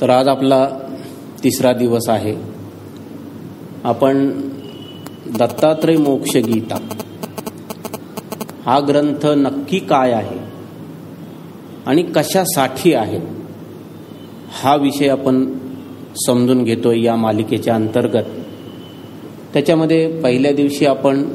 तर आज आपला तिसरा दिवस आहे. आपण दत्तात्रय मोक्ष गीता हा ग्रंथ नक्की काय आहे आणि कशासाठी आहे हा विषय आपण समजून घेतोय या मालिकेच्या अंतर्गत. त्याच्यामध्ये पहिल्या दिवशी आपण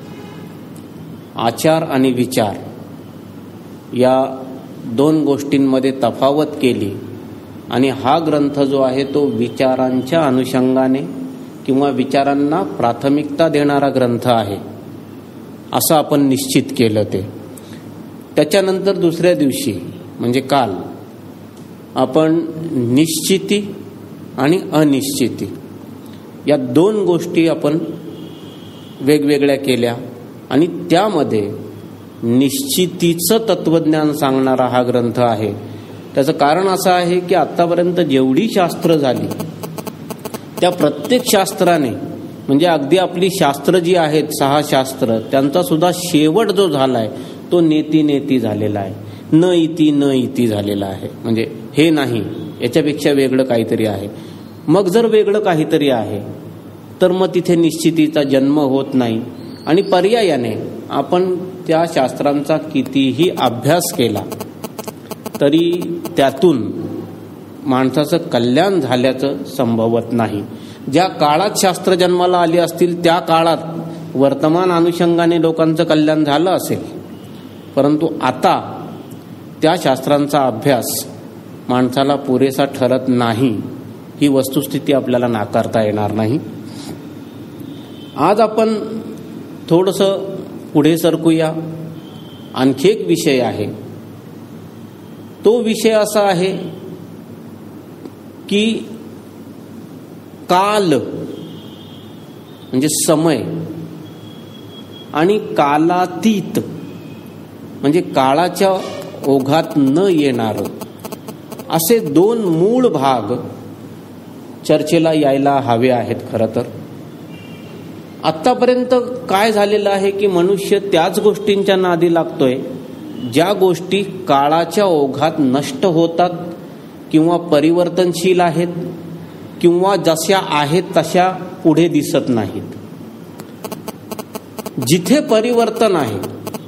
आचार आणि विचार या दोन गोष्टींमध्ये तफावत केली आणि हा ग्रंथ जो आहे तो विचारांच्या अनुषंगाने किंवा विचारांना प्राथमिकता देणारा ग्रंथ आहे असं आपण निश्चित केलं. त्याच्यानंतर दुसऱ्या दिवशी म्हणजे काल आपण निश्चिती आणि अनिश्चिती या दोन गोष्टी आपण वेगवेगळ्या केल्या आणि त्यामध्ये निश्चितीचं तत्वज्ञान सांगणारा हा ग्रंथ आहे. त्याचं कारण असं आहे की आत्तापर्यंत जेवढी शास्त्र झाली त्या प्रत्येक शास्त्राने म्हणजे अगदी आपली शास्त्र जी आहेत 6 शास्त्र त्यांचा सुद्धा शेवट जो झाला आहे तो नेती झालेला आहे. न इति झालेला आहे. म्हणजे हे नाही, याच्यापेक्षा वेगळं काहीतरी आहे. मग जर वेगळं काहीतरी आहे तर मग तिथे निश्चितीचा जन्म होत नाही आणि पर्यायाने आपण त्या शास्त्रांचा कितीही अभ्यास केला तरी त्यातून माणसाचं कल्याण झाल्याचं संभवत नाही. ज्या काळात शास्त्र जन्माला आली असतील त्या काळात वर्तमान अनुषंगाने लोकांचं कल्याण झालं असेल, परंतु आता त्या शास्त्रांचा अभ्यास माणसाला पुरेसा ठरत नाही ही वस्तुस्थिती आपल्याला नाकारता येणार नाही. आज आपण थोडंसं पुढे सरकूया. आणखी एक विषय आहे. तो विषय असा आहे की काल म्हणजे समय आणि कालातीत म्हणजे काळाच्या ओघात न येणार असे दोन मूळ भाग चर्चेला यायला हवे आहेत. खरं तर आत्तापर्यंत काय झालेलं आहे की मनुष्य त्याच गोष्टींच्या नादी लागतोय ज्या गोष्टी काळाच्या ओघात नष्ट होतात किंवा परिवर्तनशील आहेत किंवा जशा आहेत तशा पुढे दिसत नाहीत. जिथे परिवर्तन आहे,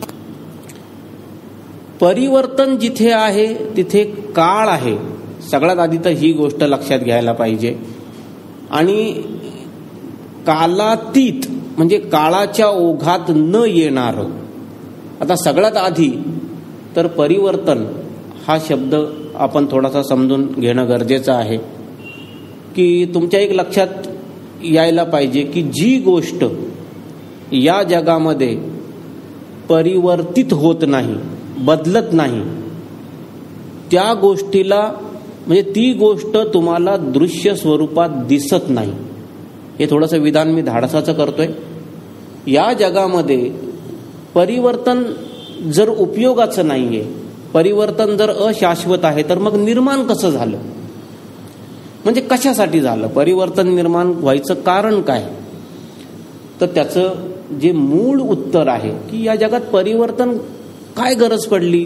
परिवर्तन जिथे आहे तिथे काळ आहे. सगळ्यात आधी तर ही गोष्ट लक्षात घ्यायला पाहिजे. आणि कालातीत म्हणजे काळाच्या ओघात न येणार. आता सगळ्यात आधी तर परिवर्तन हा शब्द आपण थोडासा समजून घेणं गरजेचं आहे की तुमच्या एक लक्षात यायला पाहिजे की जी गोष्ट या जगामध्ये परिवर्तित होत नाही, बदलत नाही, त्या गोष्टीला म्हणजे ती गोष्ट तुम्हाला दृश्य स्वरूपात दिसत नाही. हे थोडंसं विधान मी धाडसाचं करतोय. या जगामध्ये परिवर्तन जर उपयोगाचं नाहीये, परिवर्तन जर अशाश्वत आहे तर मग निर्माण कसं झालं, म्हणजे कशासाठी झालं, परिवर्तन निर्माण व्हायचं कारण काय. तर त्याचं जे मूळ उत्तर आहे की या जगात परिवर्तन काय गरज पडली.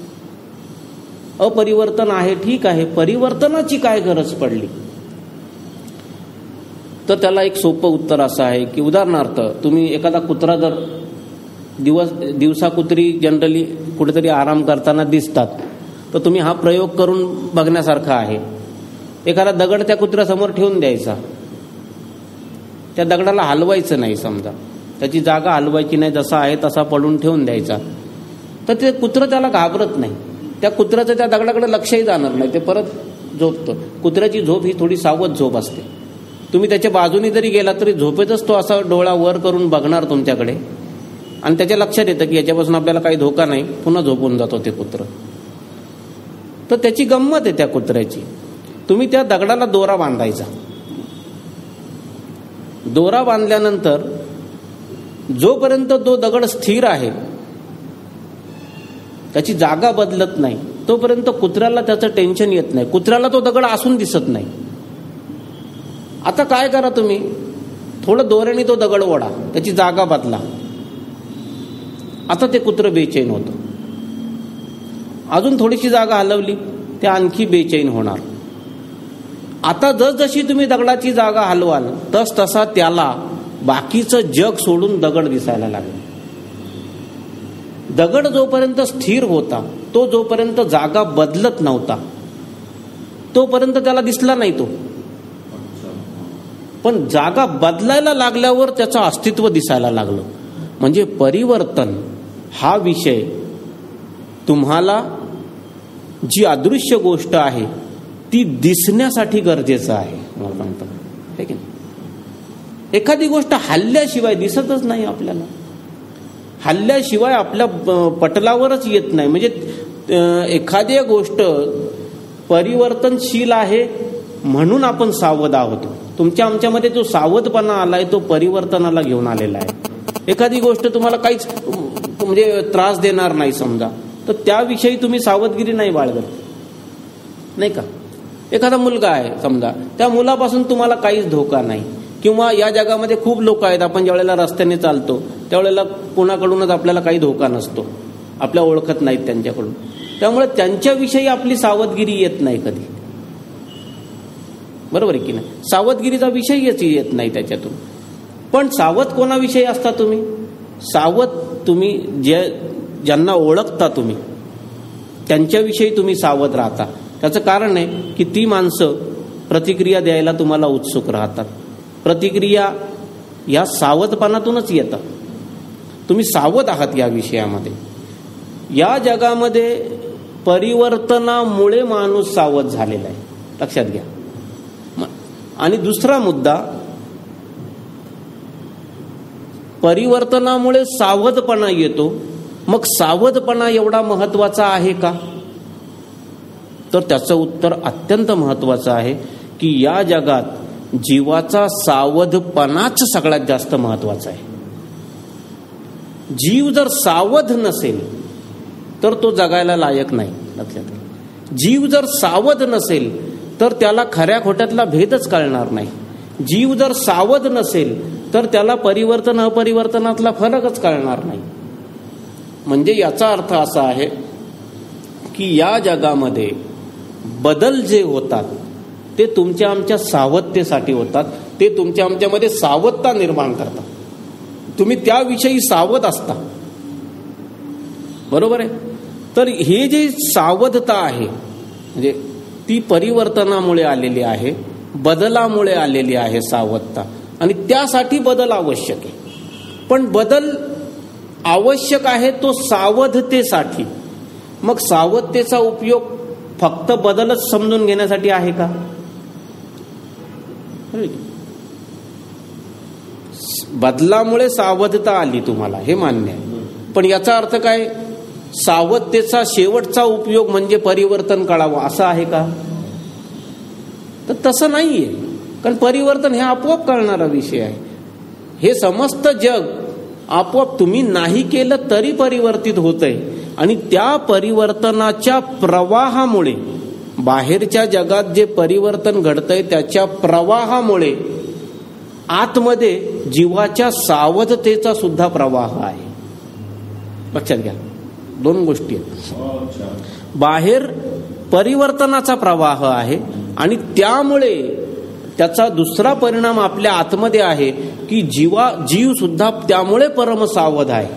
अपरिवर्तन आहे ठीक आहे, परिवर्तनाची काय गरज पडली. तर त्याला एक सोपं उत्तर असं आहे की उदाहरणार्थ तुम्ही एखादा कुत्रा जर दिवसा कुत्री जनरली कुठेतरी आराम करताना दिसतात तर तुम्ही हा प्रयोग करून बघण्यासारखा आहे. एखादा दगड त्या कुत्र्यासमोर ठेवून द्यायचा, त्या दगडाला हलवायचं नाही, समजा त्याची जागा हलवायची नाही, जसा आहे तसा पडून ठेवून द्यायचा. तर ते कुत्रं त्याला घाबरत नाही, त्या कुत्र्याचं त्या दगडाकडे लक्षही जाणार नाही, ते परत झोपतं. कुत्र्याची झोप ही थोडी सावध झोप असते. तुम्ही त्याच्या बाजूनी जरी गेला तरी झोपेतच तो असा डोळा वर करून बघणार तुमच्याकडे आणि त्याच्या लक्षात येतं की याच्यापासून आपल्याला काही धोका नाही, पुन्हा झोपून जातो ते कुत्रं. तर त्याची गंमत आहे त्या कुत्र्याची. तुम्ही त्या दगडाला दोरा बांधायचा. दोरा बांधल्यानंतर जोपर्यंत तो दगड स्थिर आहे, त्याची जागा बदलत नाही, तोपर्यंत कुत्र्याला त्याचं टेन्शन येत नाही. कुत्र्याला तो दगड असून दिसत नाही. आता काय करा तुम्ही, थोडं दोऱ्याने तो दगड ओढा, त्याची जागा बदला. आता ते कुत्रं बेचैन होतं. अजून थोडीशी जागा हलवली ते आणखी बेचैन होणार. आता जसजशी तुम्ही दगडाची जागा हलवाल तस तसा त्याला बाकीचं जग सोडून दगड दिसायला लागला. दगड जोपर्यंत स्थिर होता, तो जोपर्यंत जागा बदलत नव्हता तोपर्यंत त्याला दिसला नाही तो. पण जागा बदलायला लागल्यावर त्याचं अस्तित्व दिसायला लागलं. म्हणजे परिवर्तन हा विषय तुम्हाला जी अदृश्य गोष्ट आहे ती दिसण्यासाठी गरजेचं आहे. मला सांगतो हे की नाही, एखादी गोष्ट हल्ल्याशिवाय दिसतच नाही आपल्याला, हल्ल्याशिवाय आपल्या पटलावरच येत नाही. म्हणजे एखादी गोष्ट परिवर्तनशील आहे म्हणून आपण सावध आहोत. तुमच्या आमच्यामध्ये जो सावधपणा आलाय तो परिवर्तनाला घेऊन आलेला आहे. एखादी गोष्ट तुम्हाला काहीच म्हणजे त्रास देणार नाही समजा, तर त्याविषयी तुम्ही सावधगिरी नाही बाळगत, नाही का. एखादा मुलगा आहे समजा, त्या मुलापासून तुम्हाला काहीच धोका नाही, किंवा या जगामध्ये खूप लोक आहेत, आपण ज्या वेळेला रस्त्याने चालतो त्यावेळेला कोणाकडूनच आपल्याला काही धोका नसतो, आपल्या ओळखत नाहीत त्यांच्याकडून, त्यामुळे त्यांच्याविषयी आपली सावधगिरी येत नाही कधी. बरोबर आहे की नाही, सावधगिरीचा विषयच येत नाही त्याच्यातून. पण सावध कोणाविषयी असता तुम्ही? सावध तुम्ही ज्यांना ओळखता तुम्ही त्यांच्याविषयी तुम्ही सावध राहता. त्याचं कारण आहे की ती माणसं प्रतिक्रिया द्यायला तुम्हाला उत्सुक राहतात. प्रतिक्रिया या सावधपणातूनच येतात. तुम्ही सावध आहात या विषयामध्ये. या जगामध्ये परिवर्तनामुळे माणूस सावध झालेला आहे, लक्षात घ्या. आणि दुसरा मुद्दा, परिवर्तनामुळे सावधपणा येतो. मग सावधपणा एवढा महत्वाचा आहे का? तर त्याचं उत्तर अत्यंत महत्वाचं आहे की या जगात जीवाचा सावधपणाच सगळ्यात जास्त महत्वाचा आहे. जीव जर सावध नसेल तर तो जगायला लायक नाही, लक्षात घ्या. जीव जर सावध नसेल तर त्याला खऱ्या खोट्यातला भेदच कळणार नाही. जीव जर सावध नसेल तर त्याला परिवर्तन अपरिवर्तनातला फरकच कळणार नाही. म्हणजे याचा अर्थ असा आहे की या जगामध्ये बदल जे होतात ते तुमच्या आमच्या सावधतेसाठी होतात. ते तुमच्या आमच्यामध्ये सावधता निर्माण करतात. तुम्ही त्याविषयी सावध असता, बरोबर आहे. तर हे जे सावधता आहे म्हणजे ती परिवर्तनामुळे आलेली आहे, बदलामुळे आलेली आहे सावधता. आणि त्यासाठी बदल आवश्यक आहे. पण बदल आवश्यक आहे तो सावधतेसाठी. मग सावधतेचा उपयोग फक्त बदलच समजून घेण्यासाठी आहे का? बदलामुळे सावधता आली तुम्हाला, हे मान्य आहे. पण याचा अर्थ काय? सावधतेचा शेवटचा उपयोग म्हणजे परिवर्तन कळावं असं आहे का? तर तसं नाहीये. कारण परिवर्तन हे आपोआप कळणारा विषय आहे. हे समस्त जग आपोआप तुम्ही नाही केलं तरी परिवर्तित होतंय. आणि त्या परिवर्तनाच्या प्रवाहामुळे, बाहेरच्या जगात जे परिवर्तन घडतंय त्याच्या प्रवाहामुळे आतमध्ये जीवाच्या सावधतेचा सुद्धा प्रवाह आहे. लक्षात घ्या, दोन गोष्टी आहेत. बाहेर परिवर्तनाचा प्रवाह आहे आणि त्यामुळे त्याचा दुसरा परिणाम आपल्या आतमध्ये आहे की जीव सुद्धा त्यामुळे परम सावध आहे.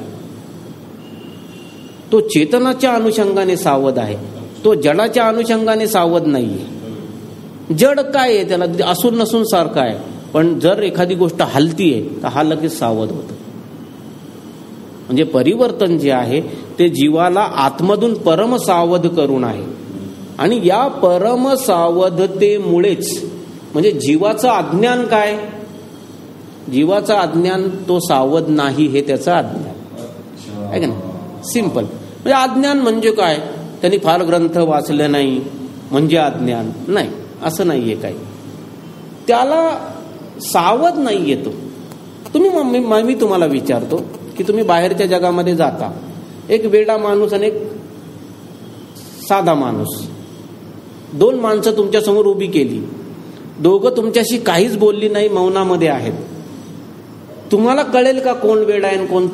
तो चेतनाच्या अनुषंगाने सावध आहे, तो जडाच्या अनुषंगाने सावध नाहीये. जड काय आहे, त्याला असून नसून सारखं आहे. पण जर एखादी गोष्ट हलतीये तर हा लगेच सावध होतं. म्हणजे परिवर्तन जे आहे ते जीवाला आतमधून परम सावध करून आहे. आणि या परम सावधतेमुळेच, म्हणजे जीवाचं अज्ञान काय? जीवाचं अज्ञान तो सावध नाही हे त्याचं अज्ञान आहे का नाही? सिंपल. म्हणजे अज्ञान म्हणजे काय? त्यांनी फार ग्रंथ वाचले नाही म्हणजे अज्ञान नाही, असं नाहीये काही. त्याला सावध नाही येतो. मी तुम्हाला विचारतो की तुम्ही बाहेरच्या जगामध्ये जाता, एक वेडा माणूस आणि एक साधा माणूस, दोन माणसं तुमच्या समोर उभी केली, दोघं तुमच्याशी काहीच बोलली नाही, मौनामध्ये आहेत. तुम्हाला कळेल का कोण वेडा आहे आणि कोण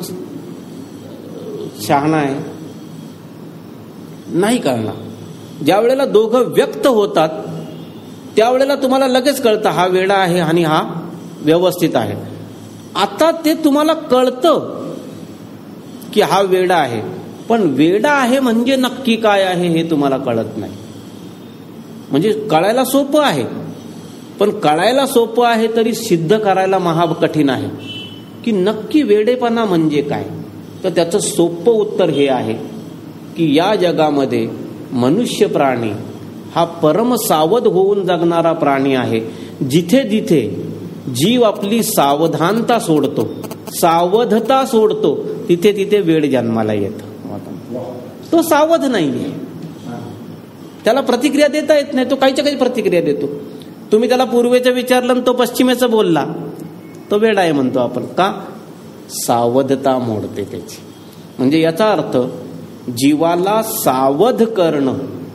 शहाणा आहे? नाही कळणार. ज्या वेळेला दोघं व्यक्त होतात त्यावेळेला तुम्हाला लगेच कळतं हा वेडा आहे आणि हा व्यवस्थित आहे. आता ते तुम्हाला कळतं की हा वेडा आहे, पण वेडा आहे म्हणजे नक्की काय आहे हे तुम्हाला कळत नाही. म्हणजे कळायला सोपं आहे, पण कळायला सोपं आहे तरी सिद्ध करायला महा कठीण आहे की नक्की वेडेपणा म्हणजे काय. तर त्याचं सोपं उत्तर हे आहे की या जगामध्ये मनुष्य प्राणी हा परम सावध होऊन जगणारा प्राणी आहे. जिथे जिथे जीव आपली सावधानता सोडतो, सावधता सोडतो, तिथे तिथे वेड जन्माला येतो. तो सावध नाहीये, त्याला प्रतिक्रिया देता येत नाही, तो काहीच्या काही प्रतिक्रिया देतो. तुम्ही त्याला पूर्वेचं विचारलं आणि तो पश्चिमेचं बोलला, तो वेडा आहे म्हणतो आपण. का? सावधता मोडते त्याची. म्हणजे याचा अर्थ जीवाला सावध करणं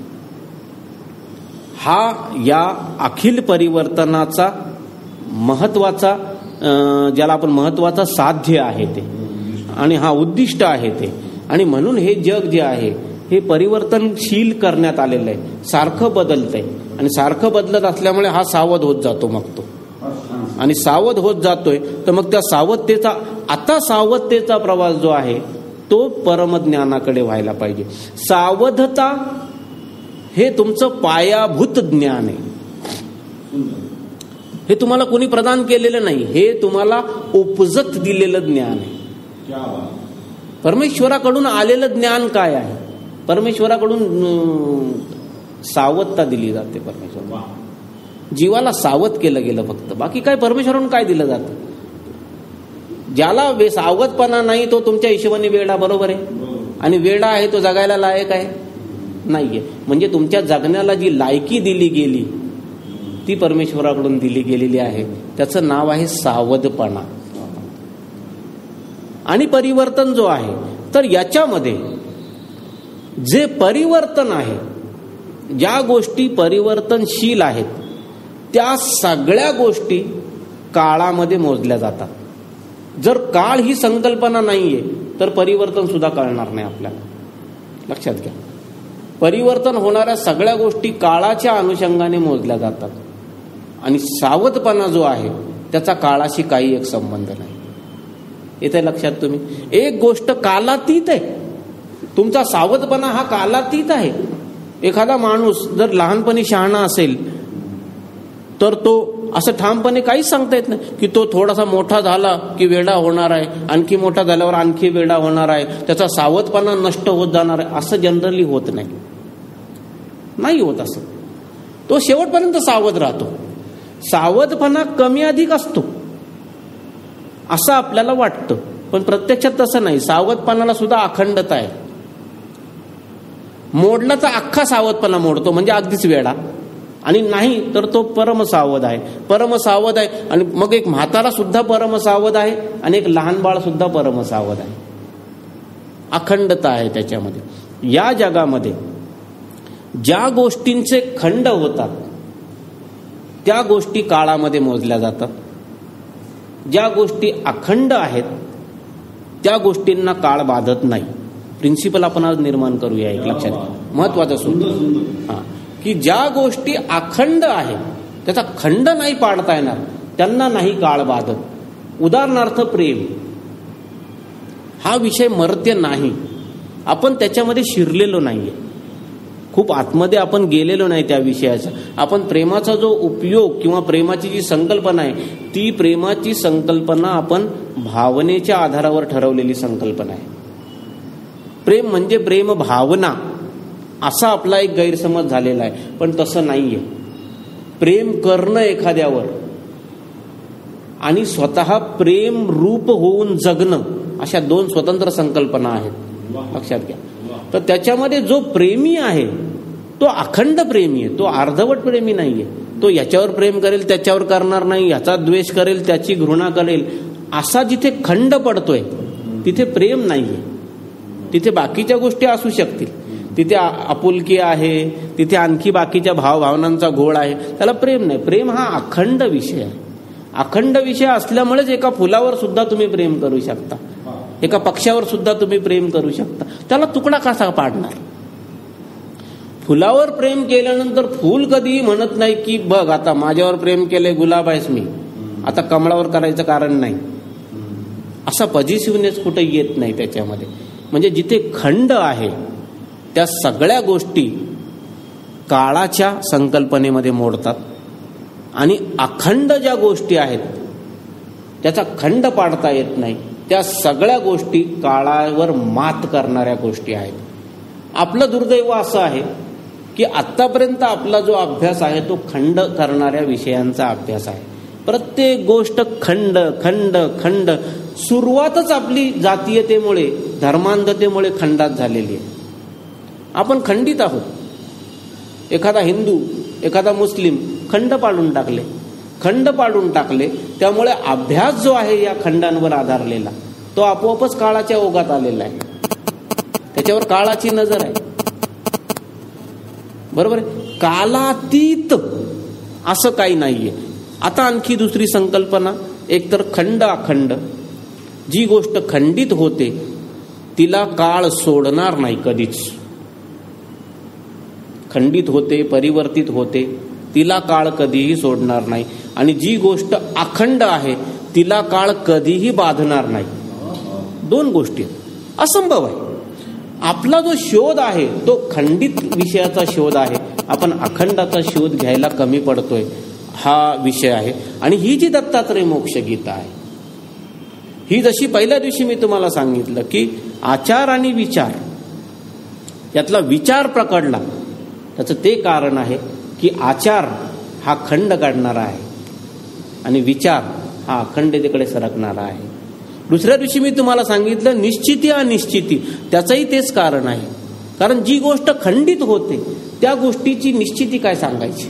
हा या अखिल परिवर्तनाचा महत्वाचा, ज्याला आपण महत्वाचा साध्य आहे ते, आणि हा उद्दिष्ट आहे ते. आणि म्हणून हे जग जे आहे हे परिवर्तनशील करण्यात आलेलं आहे, सारखं बदलतंय. आणि सारखं बदलत असल्यामुळे हा सावध होत जातो मग तो. आणि सावध होत जातोय तर मग त्या सावधतेचा, आता सावधतेचा प्रवास जो आहे तो परमज्ञानाकडे व्हायला पाहिजे. सावधता हे तुमचं पायाभूत ज्ञान आहे. हे तुम्हाला कोणी प्रदान केलेलं नाही, हे तुम्हाला उपजत दिलेलं ज्ञान आहे. परमेश्वराकडून आलेलं ज्ञान काय आहे? परमेश्वराकडून सावधता दिली जाते. परमेश्वर जीवाला सावध केलं गेलं फक्त, बाकी काय परमेश्वराकडून काय दिलं जातं? ज्याला सावधपणा नाही तो तुमच्या हिशोबाने वेडा, बरोबर आहे. आणि वेडा आहे तो जगायला लायक आहे नाहीये. म्हणजे तुमच्या जगण्याला जी लायकी दिली गेली ती परमेश्वराकडून दिली गेलेली आहे. त्याचं नाव आहे सावधपणा. आणि परिवर्तन जो आहे, तर याच्यामध्ये जे परिवर्तन आहे, ज्या गोष्टी परिवर्तनशील आहेत त्या सगळ्या गोष्टी काळामध्ये मोजल्या जातात. जर काळ ही संकल्पना नाहीये तर परिवर्तन सुद्धा कळणार नाही आपल्याला. लक्षात घ्या, परिवर्तन होणाऱ्या सगळ्या गोष्टी काळाच्या अनुषंगाने मोजल्या जातात. आणि सावधपणा जो आहे त्याचा काळाशी काही एक संबंध नाही. येते लक्षात तुम्ही? एक गोष्ट कालातीत आहे, तुमचा सावधपणा हा कालातीत आहे. एखादा माणूस जर लहानपणी शहाणा असेल तर तो असं ठामपणे काहीच सांगता येत नाही की तो थोडासा मोठा झाला की वेडा होणार आहे, आणखी मोठा झाल्यावर आणखी वेडा होणार आहे, त्याचा सावधपणा नष्ट होत जाणार आहे. असं जनरली होत नाही, नाही होत असं. तो शेवटपर्यंत सावध राहतो. सावधपणा कमी अधिक असतो असं आपल्याला वाटतं, पण प्रत्यक्षात तसं नाही. सावधपणाला सुद्धा अखंडता आहे. मोडला तर अख्खा सावधपणा मोडतो, म्हणजे अगदीच वेडा. आणि नाही तर तो परमसावध आहे. परमसावध आहे. आणि मग एक म्हातारा सुद्धा परमसावध आहे आणि एक लहान बाळ सुद्धा परमसावध आहे. अखंडता आहे त्याच्यामध्ये. या जगामध्ये ज्या गोष्टींचे खंड होतात त्या गोष्टी काळामध्ये मोजल्या जातात. ज्या गोष्टी अखंड आहेत त्या गोष्टींना काळ बाधत नाही. प्रिन्सिपल आपण आज निर्माण करूया, एक लक्षात घ्या, महत्वाचं सूत्र. की ज्या गोष्टी अखंड आहेत त्याचा खंड नाही पाडता येणार त्यांना नाही काळ बाधत. उदाहरणार्थ प्रेम हा विषय मर्त्य नाही, आपण त्याच्यामध्ये शिरलेलो नाहीये, खूप आतमध्ये आपण गेलेलो नाही त्या विषयाचा. आपण प्रेमाचा जो उपयोग किंवा प्रेमाची जी संकल्पना आहे ती प्रेमाची संकल्पना आपण भावनेच्या आधारावर ठरवलेली संकल्पना आहे. प्रेम म्हणजे प्रेम भावना असा आपला एक गैरसमज झालेला आहे, पण तसं नाहीये. प्रेम करणं एखाद्यावर आणि स्वतः प्रेम रूप होऊन जगणं अशा दोन स्वतंत्र संकल्पना आहेत, लक्षात घ्या. तर त्याच्यामध्ये जो प्रेमी आहे तो अखंड प्रेमी आहे, तो अर्धवट प्रेमी नाहीये. तो याच्यावर प्रेम करेल त्याच्यावर करणार नाही, याचा द्वेष करेल त्याची घृणा करेल, असा जिथे खंड पडतोय तिथे प्रेम नाहीये. तिथे बाकीच्या गोष्टी असू शकतील, तिथे आपुलकी आहे, तिथे आणखी बाकीच्या भावभावनांचा घोळ आहे, त्याला प्रेम नाही. प्रेम हा अखंड विषय आहे. अखंड विषय असल्यामुळेच एका फुलावर सुद्धा तुम्ही प्रेम करू शकता, एका पक्षावर सुद्धा तुम्ही प्रेम करू शकता. त्याला तुकडा कसा पाडणार? फुलावर प्रेम केल्यानंतर फूल कधीही म्हणत नाही की बघ आता माझ्यावर प्रेम केलंय, गुलाब आहेस मी, आता कमळावर करायचं कारण नाही. असा पॉझिटिव्हनेस कुठे येत नाही त्याच्यामध्ये. म्हणजे जिथे खंड आहे त्या सगळ्या गोष्टी काळाच्या संकल्पनेमध्ये मोडतात आणि अखंड ज्या गोष्टी आहेत त्याचा खंड पाडता येत नाही, त्या सगळ्या गोष्टी काळावर मात करणाऱ्या गोष्टी आहेत. आपलं दुर्दैव असं आहे की आत्तापर्यंत आपला जो अभ्यास आहे तो खंड करणाऱ्या विषयांचा अभ्यास आहे. प्रत्येक गोष्ट खंड खंड खंड. सुरुवातच आपली जातीयतेमुळे, धर्मांधतेमुळे खंडात झालेली आहे. आपण खंडित आहोत. एखादा हिंदू, एखादा मुस्लिम खंड पाडून टाकले, खंड पाडून टाकले. त्यामुळे अभ्यास जो आहे या खंडांवर आधारलेला तो आपोआपच काळाच्या ओघात आलेला आहे. त्याच्यावर काळाची नजर आहे. बरोबर आहे. कालातीत असं काही नाहीये. आता आणखी दुसरी संकल्पना, एकतर खंड अखंड. जी गोष्ट खंडित होते तिला काळ सोडणार नाही कधीच. खंडित होते, परिवर्तित होते, तिला काळ कधीही सोडणार नाही. आणि जी गोष्ट अखंड आहे तिला काळ कधीही बाधणार नाही. दोन गोष्टी असंभव आहे. आपला जो शोध आहे तो खंडित विषयाचा शोध आहे. आपण अखंडाचा शोध घ्यायला कमी पडतोय, हा विषय आहे. आणि ही जी दत्तात्रय मोक्ष गीता आहे, ही जशी पहिल्या दिवशी मी तुम्हाला सांगितलं की आचार आणि विचार यातला विचार प्रकडला, त्याचं ते कारण आहे की आचार हा खंड काढणारा आहे आणि विचार हा अखंडतेकडे सरकणारा आहे. दुसऱ्या दिवशी मी तुम्हाला सांगितलं निश्चिती अनिश्चिती, त्याचंही तेच कारण आहे. कारण जी गोष्ट खंडित होते त्या गोष्टीची निश्चिती काय सांगायची.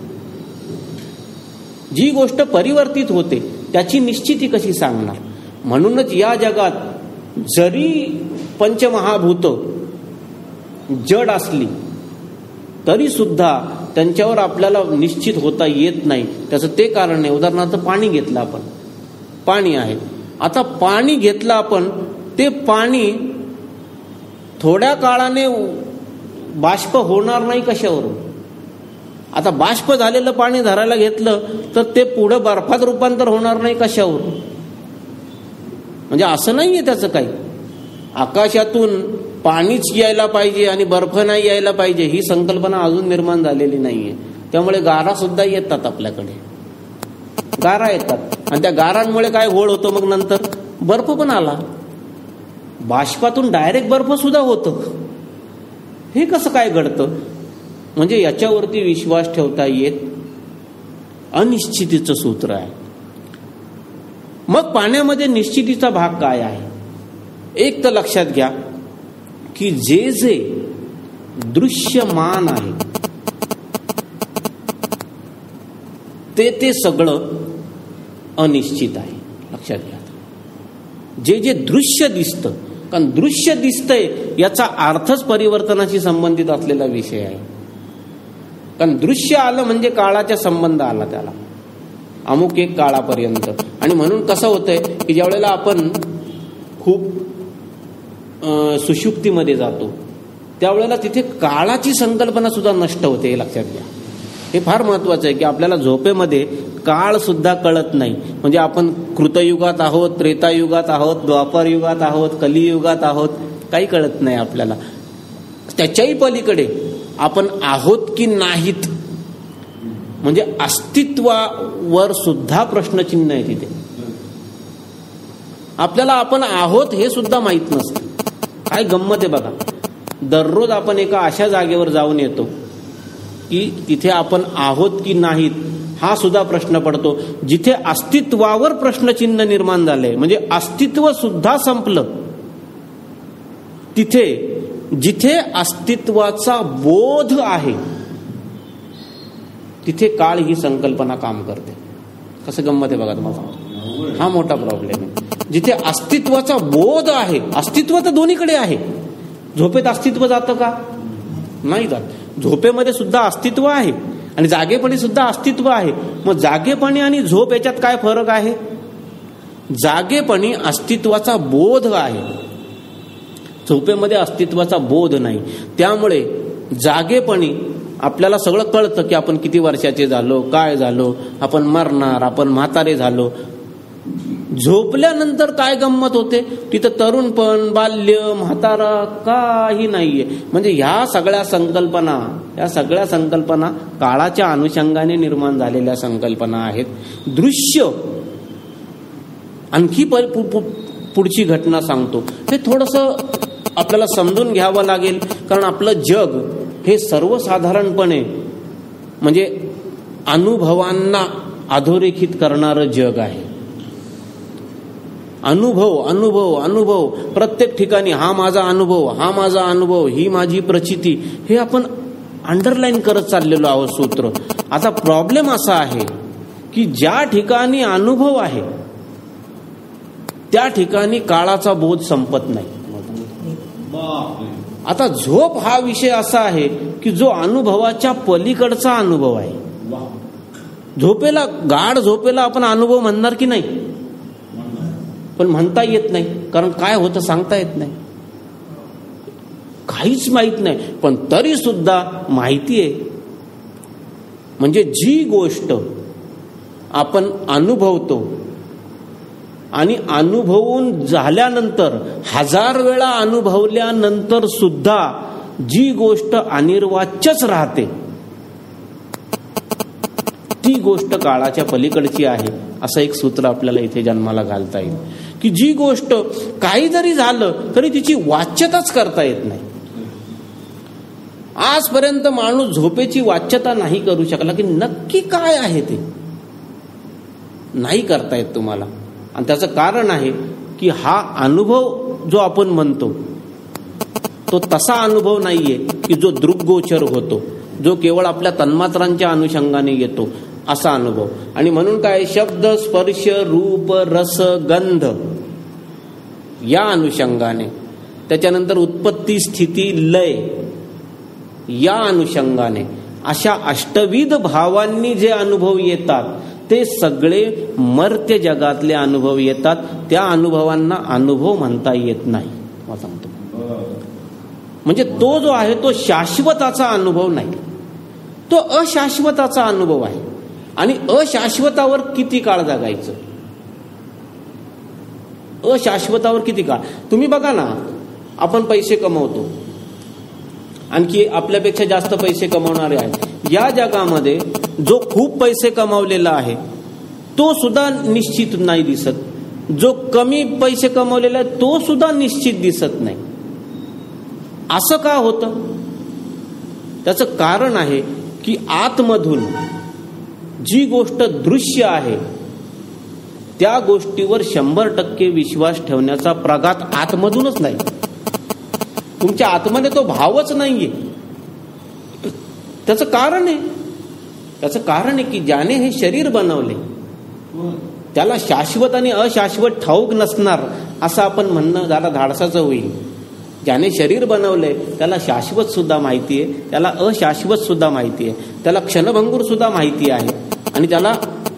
जी गोष्ट परिवर्तित होते त्याची निश्चिती कशी सांगणार. म्हणूनच या जगात जरी पंचमहाभूत जड असली तरी सुद्धा त्यांच्यावर आपल्याला निश्चित होता येत नाही. त्याचं ते कारण आहे. उदाहरणार्थ पाणी घेतलं आपण, पाणी आहे. आता पाणी घेतलं आपण, ते पाणी थोड्या काळाने बाष्प होणार नाही कशावरून. आता बाष्प झालेलं पाणी धरायला घेतलं तर ते पुढं बर्फात रूपांतर होणार नाही कशावरून. म्हणजे असं नाहीये त्याचं काही. आकाशातून पाणीच यायला पाहिजे आणि बर्फ नाही यायला पाहिजे ही संकल्पना अजून निर्माण झालेली नाहीये. त्यामुळे गारा सुद्धा येतात आपल्याकडे, गारा येतात आणि त्या गारांमुळे काय होळ होतो, मग नंतर बर्फ पण आला. बाष्पातून डायरेक्ट बर्फ सुद्धा होतं. हे कसं काय घडतं. म्हणजे याच्यावरती विश्वास ठेवता येत अनिश्चितीचं सूत्र आहे. मग पाण्यामध्ये निश्चितीचा भाग काय आहे. एक तर लक्षात घ्या की जे जे दृश्यमान आहे ते सगळं अनिश्चित आहे. लक्षात घ्या. जे जे दृश्य दिसतं, कारण दृश्य दिसतंय याचा अर्थच परिवर्तनाशी संबंधित असलेला विषय आहे. कारण दृश्य आलं म्हणजे काळाचा संबंध आला त्याला, अमुक एक काळापर्यंत. आणि म्हणून कसं होतंय की ज्या वेळेला आपण खूप सुषुप्तीमध्ये जातो त्यावेळेला तिथे काळाची संकल्पना सुद्धा नष्ट होते. हे लक्षात घ्या. हे फार महत्वाचं आहे की आपल्याला झोपेमध्ये काळ सुद्धा कळत नाही. म्हणजे आपण कृतयुगात आहोत, त्रेतायुगात आहोत, द्वापर युगात आहोत, कलियुगात आहोत, काही कळत नाही आपल्याला. त्याच्याही पलीकडे आपण आहोत की नाहीत, म्हणजे अस्तित्वावर सुद्धा प्रश्नचिन्ह आहे तिथे. आपल्याला आपण आहोत हे सुद्धा माहीत नसतं. काय गंमत आहे बघा. दररोज आपण एका अशा जागेवर जाऊन येतो की तिथे आपण आहोत की नाहीत हा सुद्धा प्रश्न पडतो. जिथे अस्तित्वावर प्रश्नचिन्ह निर्माण झालंय, म्हणजे अस्तित्व सुद्धा संपलं, तिथे जिथे अस्तित्वाचा बोध आहे तिथे काळ ही संकल्पना काम करते. कसं गंमत आहे बघा तुम्हाला. हा मोठा प्रॉब्लेम आहे. जिथे अस्तित्वाचा बोध आहे, अस्तित्व तर दोन्हीकडे आहे. झोपेत अस्तित्व जातं का? नाही जात. झोपेमध्ये सुद्धा अस्तित्व आहे आणि जागेपणी सुद्धा अस्तित्व आहे. मग जागेपणी आणि झोप याच्यात काय फरक आहे? जागेपणी अस्तित्वाचा बोध आहे, झोपेमध्ये अस्तित्वाचा बोध नाही. त्यामुळे जागेपणी आपल्याला सगळं कळतं की आपण किती वर्षाचे झालो, काय झालो, आपण मरणार, आपण म्हातारे झालो. झोपल्यानंतर काय गंमत होते, तिथं तरुणपण, बाल्य, म्हातारा काही नाहीये. म्हणजे ह्या सगळ्या संकल्पना काळाच्या अनुषंगाने निर्माण झालेल्या संकल्पना आहेत. दृश्य आणखी पुढची घटना सांगतो. हे थोडंसं आपल्याला समजून घ्यावं लागेल, कारण आपलं जग हे सर्वसाधारणपणे म्हणजे अनुभवांना अधोरेखित करणारं जग आहे. अनुभव प्रत्येक ठिकाणी हा माझा अनुभव, ही माझी प्रचिती, हे आपण अंडरलाईन करत चाललेलो आहोत सूत्र. आता प्रॉब्लेम असा आहे की ज्या ठिकाणी अनुभव आहे त्या ठिकाणी काळाचा बोध संपत नाही. आता झोप हा विषय असा आहे की जो अनुभवाच्या पलीकडचा अनुभव आहे. गाढ झोपेला आपण अनुभव म्हणणार की नाही, पण म्हणता येत नाही, कारण काय होतं सांगता येत नाही, काहीच माहित नाही. पण तरी सुद्धा माहिती आहे. म्हणजे जी गोष्ट आपण अनुभवतो आणि अनुभवून झाल्यानंतर 1000 वेळा अनुभवल्यानंतर सुद्धा जी गोष्ट अनिर्वाच्यच राहते ती गोष्ट काळाच्या पलीकडची आहे, असं एक सूत्र आपल्याला इथे जन्माला घालता येईल. की जी गोष्ट काही जरी झालं तरी तिची वाच्यताच करता येत नाही. आजपर्यंत माणूस झोपेची वाच्यता नाही करू शकला की नक्की काय आहे ते नाही करता येत तुम्हाला. आणि त्याचं कारण आहे की हा अनुभव जो आपण म्हणतो तो तसा अनुभव नाहीये की जो दृग्गोचर होतो, जो केवळ आपल्या तन्मात्रांच्या अनुषंगाने येतो असा अनुभव. आणि म्हणून काय, शब्द, स्पर्श, रूप, रस, गंध या अनुषंगाने, त्याच्यानंतर उत्पत्ती, स्थिती, लय या अनुषंगाने, अशा अष्टविध भावांनी जे अनुभव येतात ते सगळे मर्त्य जगातले अनुभव येतात. त्या अनुभवांना अनुभव म्हणता येत नाही. सांगतो म्हणजे तो जो आहे तो शाश्वताचा अनुभव नाही, तो अशाश्वताचा अनुभव आहे. आणि अशाश्वतावर किती काळ जगायचं, अशाश्वतावर किती काळ. तुम्ही बघा ना, आपण पैसे कमवतो, आणखी आपल्यापेक्षा जास्त पैसे कमवणारे आहेत. या जगामध्ये जो खूप पैसे कमावलेला आहे तो सुद्धा निश्चित नाही दिसत, जो कमी पैसे कमवलेला आहे तो सुद्धा निश्चित दिसत नाही. असं का होतं? त्याचं कारण आहे की आतमधून जी गोष्ट दृश्य आहे त्या गोष्टीवर 100% विश्वास ठेवण्याचा प्रघात आतमधूनच नाही. तुमच्या आतमध्ये तो भावच नाहीये. त्याचं कारण आहे की ज्याने हे शरीर बनवले त्याला शाश्वत आणि अशाश्वत ठाऊक नसणार असं आपण म्हणणं जरा धाडसाचं होईल. ज्याने शरीर बनवलंय त्याला शाश्वत सुद्धा माहिती आहे, त्याला अशाश्वत सुद्धा माहिती आहे, त्याला क्षणभंगूर सुद्धा माहिती आहे, आणि त्याला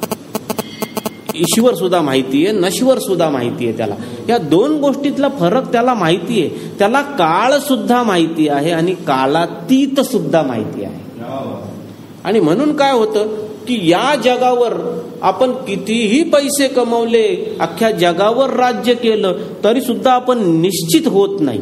ईश्वर सुद्धा माहिती आहे, नश्वर सुद्धा माहिती आहे. त्याला या दोन गोष्टीतला फरक त्याला माहिती आहे. त्याला काळ सुद्धा माहिती आहे आणि कालातीत सुद्धा माहिती आहे. आणि म्हणून काय होतं की या जगावर आपण कितीही पैसे कमवले, अख्ख्या जगावर राज्य केलं तरी सुद्धा आपण निश्चित होत नाही.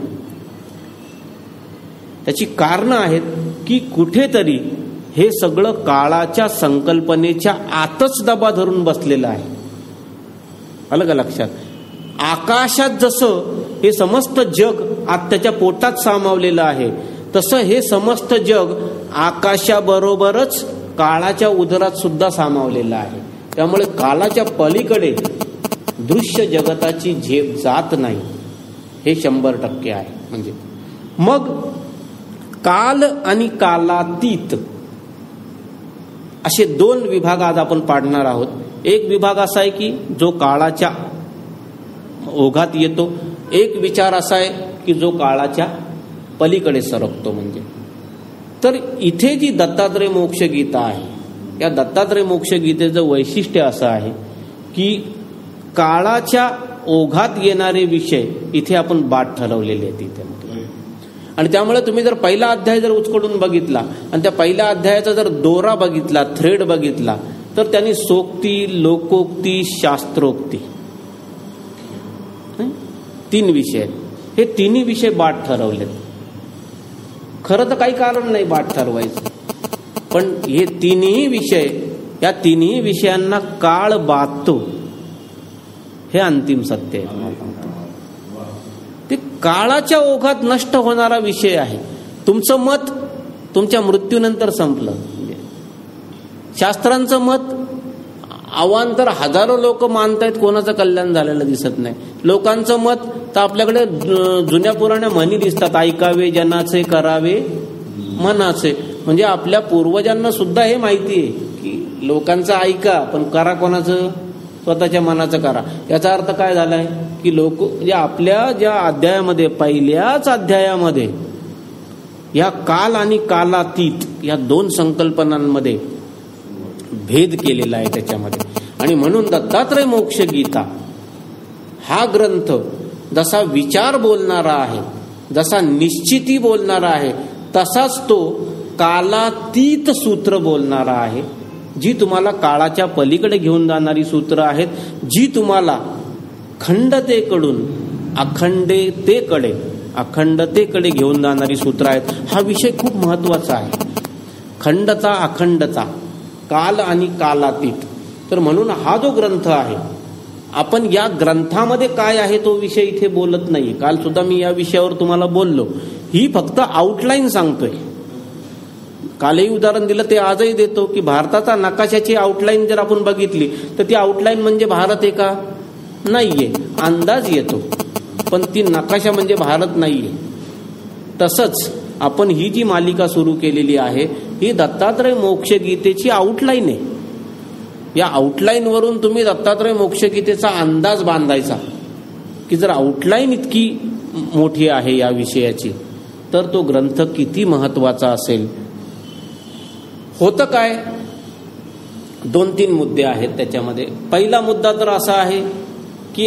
त्याची कारणं आहेत की कुठेतरी हे सगळं काळाच्या संकल्पनेच्या आतच दबा धरून बसलेलं आहे. आलं का लक्षात? आकाशात जसं हे समस्त जग आत त्याच्या पोटात सामावलेलं आहे, तसं हे समस्त जग आकाशाबरोबरच काळाच्या उदरात सुद्धा सामावलेलं आहे. त्यामुळे काळाच्या पलीकडे दृश्य जगताची झेप जात नाही, हे 100% आहे. म्हणजे मग काल आणि कालातीत असे 2 विभाग आज आपण पाडणार आहोत. एक विभाग असा आहे की जो काळाच्या ओघात येतो, एक विचार असा आहे की जो काळाच्या पलीकडे सरकतो. म्हणजे तर इथे जी दत्तात्रय मोक्ष गीता आहे, या दत्तात्रय मोक्ष गीतेचं वैशिष्ट्य असं आहे की काळाच्या ओघात येणारे विषय इथे आपण बाद ठरवलेले आहेत इथे. आणि त्यामुळे तुम्ही जर पहिला अध्याय जर उचकडून बघितला आणि त्या पहिल्या अध्यायाचा जर दोरा बघितला, थ्रेड बघितला, तर त्यांनी सोक्ती, लोकोक्ती, शास्त्रोक्ती 3 विषय आहेत. हे 3 विषय बाट ठरवलेत. खरं तर काही कारण नाही बाट ठरवायचं, पण हे 3ही विषय, या 3ही विषयांना काळ बाधतो, हे अंतिम सत्य आहे. ते काळाच्या ओघात नष्ट होणारा विषय आहे. तुमचं मत तुमच्या मृत्यूनंतर संपलं. शास्त्रांचं मत अवांतर हजारो लोक मानतायत, कोणाचं कल्याण झालेलं दिसत नाही. लोकांचं मत तर आपल्याकडे जुन्या पुराण्या म्हणी दिसतात, ऐकावे जनाचे करावे मनाचे. म्हणजे आपल्या पूर्वजांना सुद्धा हे माहिती आहे की लोकांचं ऐका, पण करा कोणाचं? स्वतःच्या मनाचं करा. याचा अर्थ काय झालाय की लोक म्हणजे आपल्या ज्या अध्यायामध्ये, पहिल्याच अध्यायामध्ये या काल आणि कालातीत या 2 संकल्पनांमध्ये भेद केलेला आहे त्याच्यामध्ये. आणि म्हणून दत्तात्रय मोक्ष गीता हा ग्रंथ जसा विचार बोलणारा आहे, जसा निश्चिती बोलणारा आहे, तसाच तो कालातीत सूत्र बोलणारा आहे, जी तुम्हाला काळाच्या पलीकडे घेऊन जाणारी सूत्र आहेत, जी तुम्हाला खंडतेकडून अखंडतेकडे घेऊन जाणारी सूत्र आहेत. हा विषय खूप महत्वाचा आहे. खंडता, अखंडता, काल आणि कालातीत. तर म्हणून हा जो ग्रंथ आहे, आपण या ग्रंथामध्ये काय आहे तो विषय इथे बोलत नाही. काल सुद्धा मी या विषयावर तुम्हाला बोललो. ही फक्त आउटलाईन सांगतोय. कालही उदाहरण दिलं, ते आजही देतो की भारताचा नकाशाची आउटलाईन जर आपण बघितली तर ती आउटलाईन म्हणजे भारत आहे का? नाहीये. अंदाज येतो, पण ती नकाशा म्हणजे भारत नाहीये. तसंच आपण ही जी मालिका सुरू केलेली आहे, ही दत्तात्रय मोक्ष गीतेची आउटलाईन आहे. या आउटलाईन वरून तुम्ही दत्तात्रय मोक्ष गीतेचा अंदाज बांधायचा की जर आउटलाईन इतकी मोठी आहे या विषयाची, तर तो ग्रंथ किती महत्वाचा असेल. होतं काय, 2-3 मुद्दे आहेत त्याच्यामध्ये. पहिला मुद्दा तर असा आहे की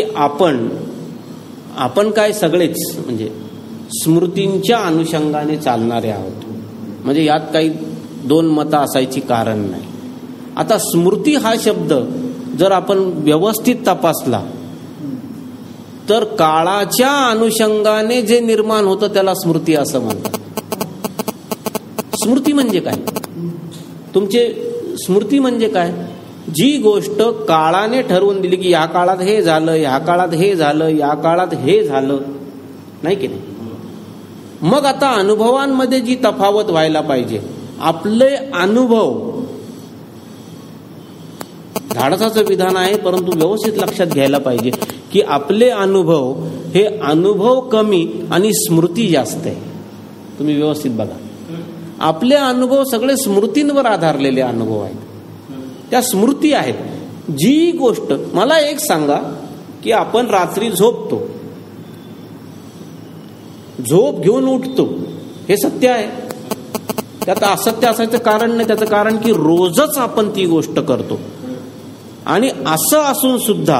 आपण काय सगळेच म्हणजे स्मृतींच्या अनुषंगाने चालणारे आहोत. म्हणजे यात काही 2 मतं असायची कारण नाही. आता स्मृती हा शब्द जर आपण व्यवस्थित तपासला तर काळाच्या अनुषंगाने जे निर्माण होतं त्याला स्मृती असं म्हणतात. स्मृती म्हणजे काय? तुमचे स्मृती म्हणजे काय? जी गोष्ट काळाने ठरवून दिली की या काळात हे झालं, या काळात हे झालं, या काळात हे झालं, नाही की नाही. मग आता अनुभवांमध्ये जी तफावत व्हायला पाहिजे, आपले अनुभव, धाडसाचं विधान आहे परंतु व्यवस्थित लक्षात घ्यायला पाहिजे की आपले अनुभव हे अनुभव कमी आणि स्मृती जास्त आहे. तुम्ही व्यवस्थित बघा, आपले अनुभव सगळे स्मृतींवर आधारलेले अनुभव आहेत. त्या स्मृती आहेत. जी गोष्ट, मला एक सांगा की आपण रात्री झोपतो, झोप घेऊन उठतो, हे सत्य आहे. त्यात असत्य असायचं कारण नाही. त्याचं कारण की रोजच आपण ती गोष्ट करतो. आणि असं असून सुद्धा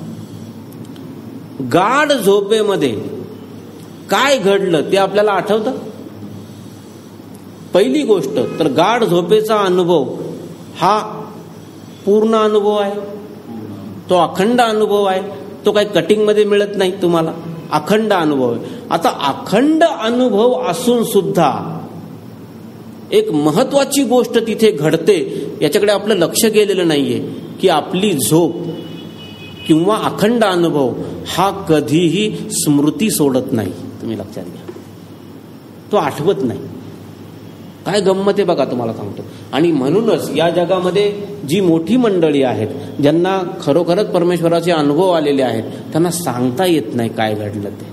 गाढ झोपेमध्ये काय घडलं ते आपल्याला आठवतं. पहिली गोष्ट तर गाढ झोपेचा अनुभव हा पूर्ण अनुभव आहे, तो अखंड अनुभव आहे. तो काही कटिंगमध्ये मिळत नाही तुम्हाला, अखंड अनुभव आहे. आता अखंड अनुभव असून सुद्धा एक महत्वाची गोष्ट तिथे घडते, याच्याकडे आपलं लक्ष गेलेलं नाहीये की आपली झोप किंवा अखंड अनुभव हा कधीही स्मृती सोडत नाही. तुम्ही लक्षात घ्या, तो आठवत नाही. काय गंमत आहे बघा, तुम्हाला सांगतो. आणि म्हणूनच या जगामध्ये जी मोठी मंडळी आहेत, ज्यांना खरोखरच परमेश्वराचे अनुभव आलेले आहेत, त्यांना सांगता येत नाही काय घडलं ते.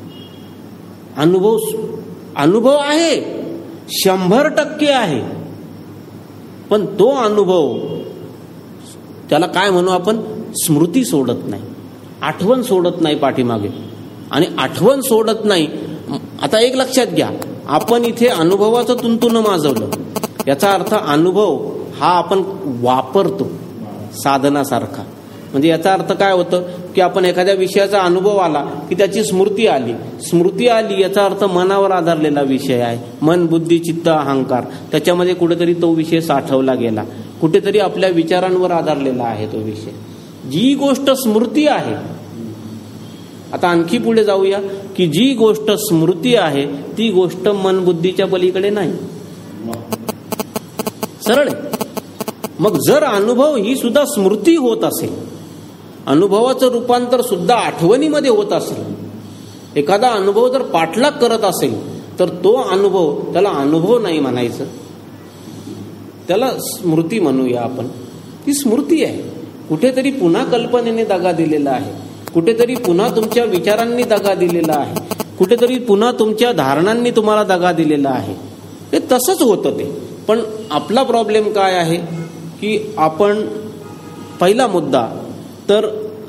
अनुभव आहे, 100% आहे, पण तो अनुभव, त्याला काय म्हणू आपण, स्मृती सोडत नाही, आठवण सोडत नाही पाठीमागे. आणि आठवण सोडत नाही. आता एक लक्षात घ्या, आपण इथे अनुभवाचं तुंतुनं माजवलं, याचा अर्थ अनुभव हा आपण वापरतो साधनासारखा. म्हणजे याचा अर्थ काय होतं की आपण एखाद्या विषयाचा अनुभव आला की त्याची स्मृती आली याचा अर्थ मनावर आधारलेला विषय आहे. मन, बुद्धी, चित्त, अहंकार, त्याच्यामध्ये कुठेतरी तो विषय साठवला गेला, कुठेतरी आपल्या विचारांवर आधारलेला आहे तो विषय. जी गोष्ट स्मृती आहे, आता आणखी पुढे जाऊया की जी गोष्ट स्मृती आहे ती गोष्ट मन बुद्धीच्या पलीकडे नाही, सरळ आहे. मग जर अनुभव ही सुद्धा स्मृती होत असेल, अनुभवाचं रूपांतर सुद्धा आठवणीमध्ये होत असेल, एखादा अनुभव जर पाठलाग करत असेल तर तो अनुभव, त्याला अनुभव नाही म्हणायचं, त्याला स्मृती म्हणूया आपण. ती स्मृती आहे. कुठेतरी पुन्हा कल्पनेने दगा दिलेला आहे, कुठेतरी पुन्हा तुमच्या विचारांनी दगा दिलेला आहे, कुठेतरी पुन्हा तुमच्या धारणांनी तुम्हाला दगा दिलेला आहे. ते तसंच होतं ते. पण आपला प्रॉब्लेम काय आहे की आपण, पहिला मुद्दा तर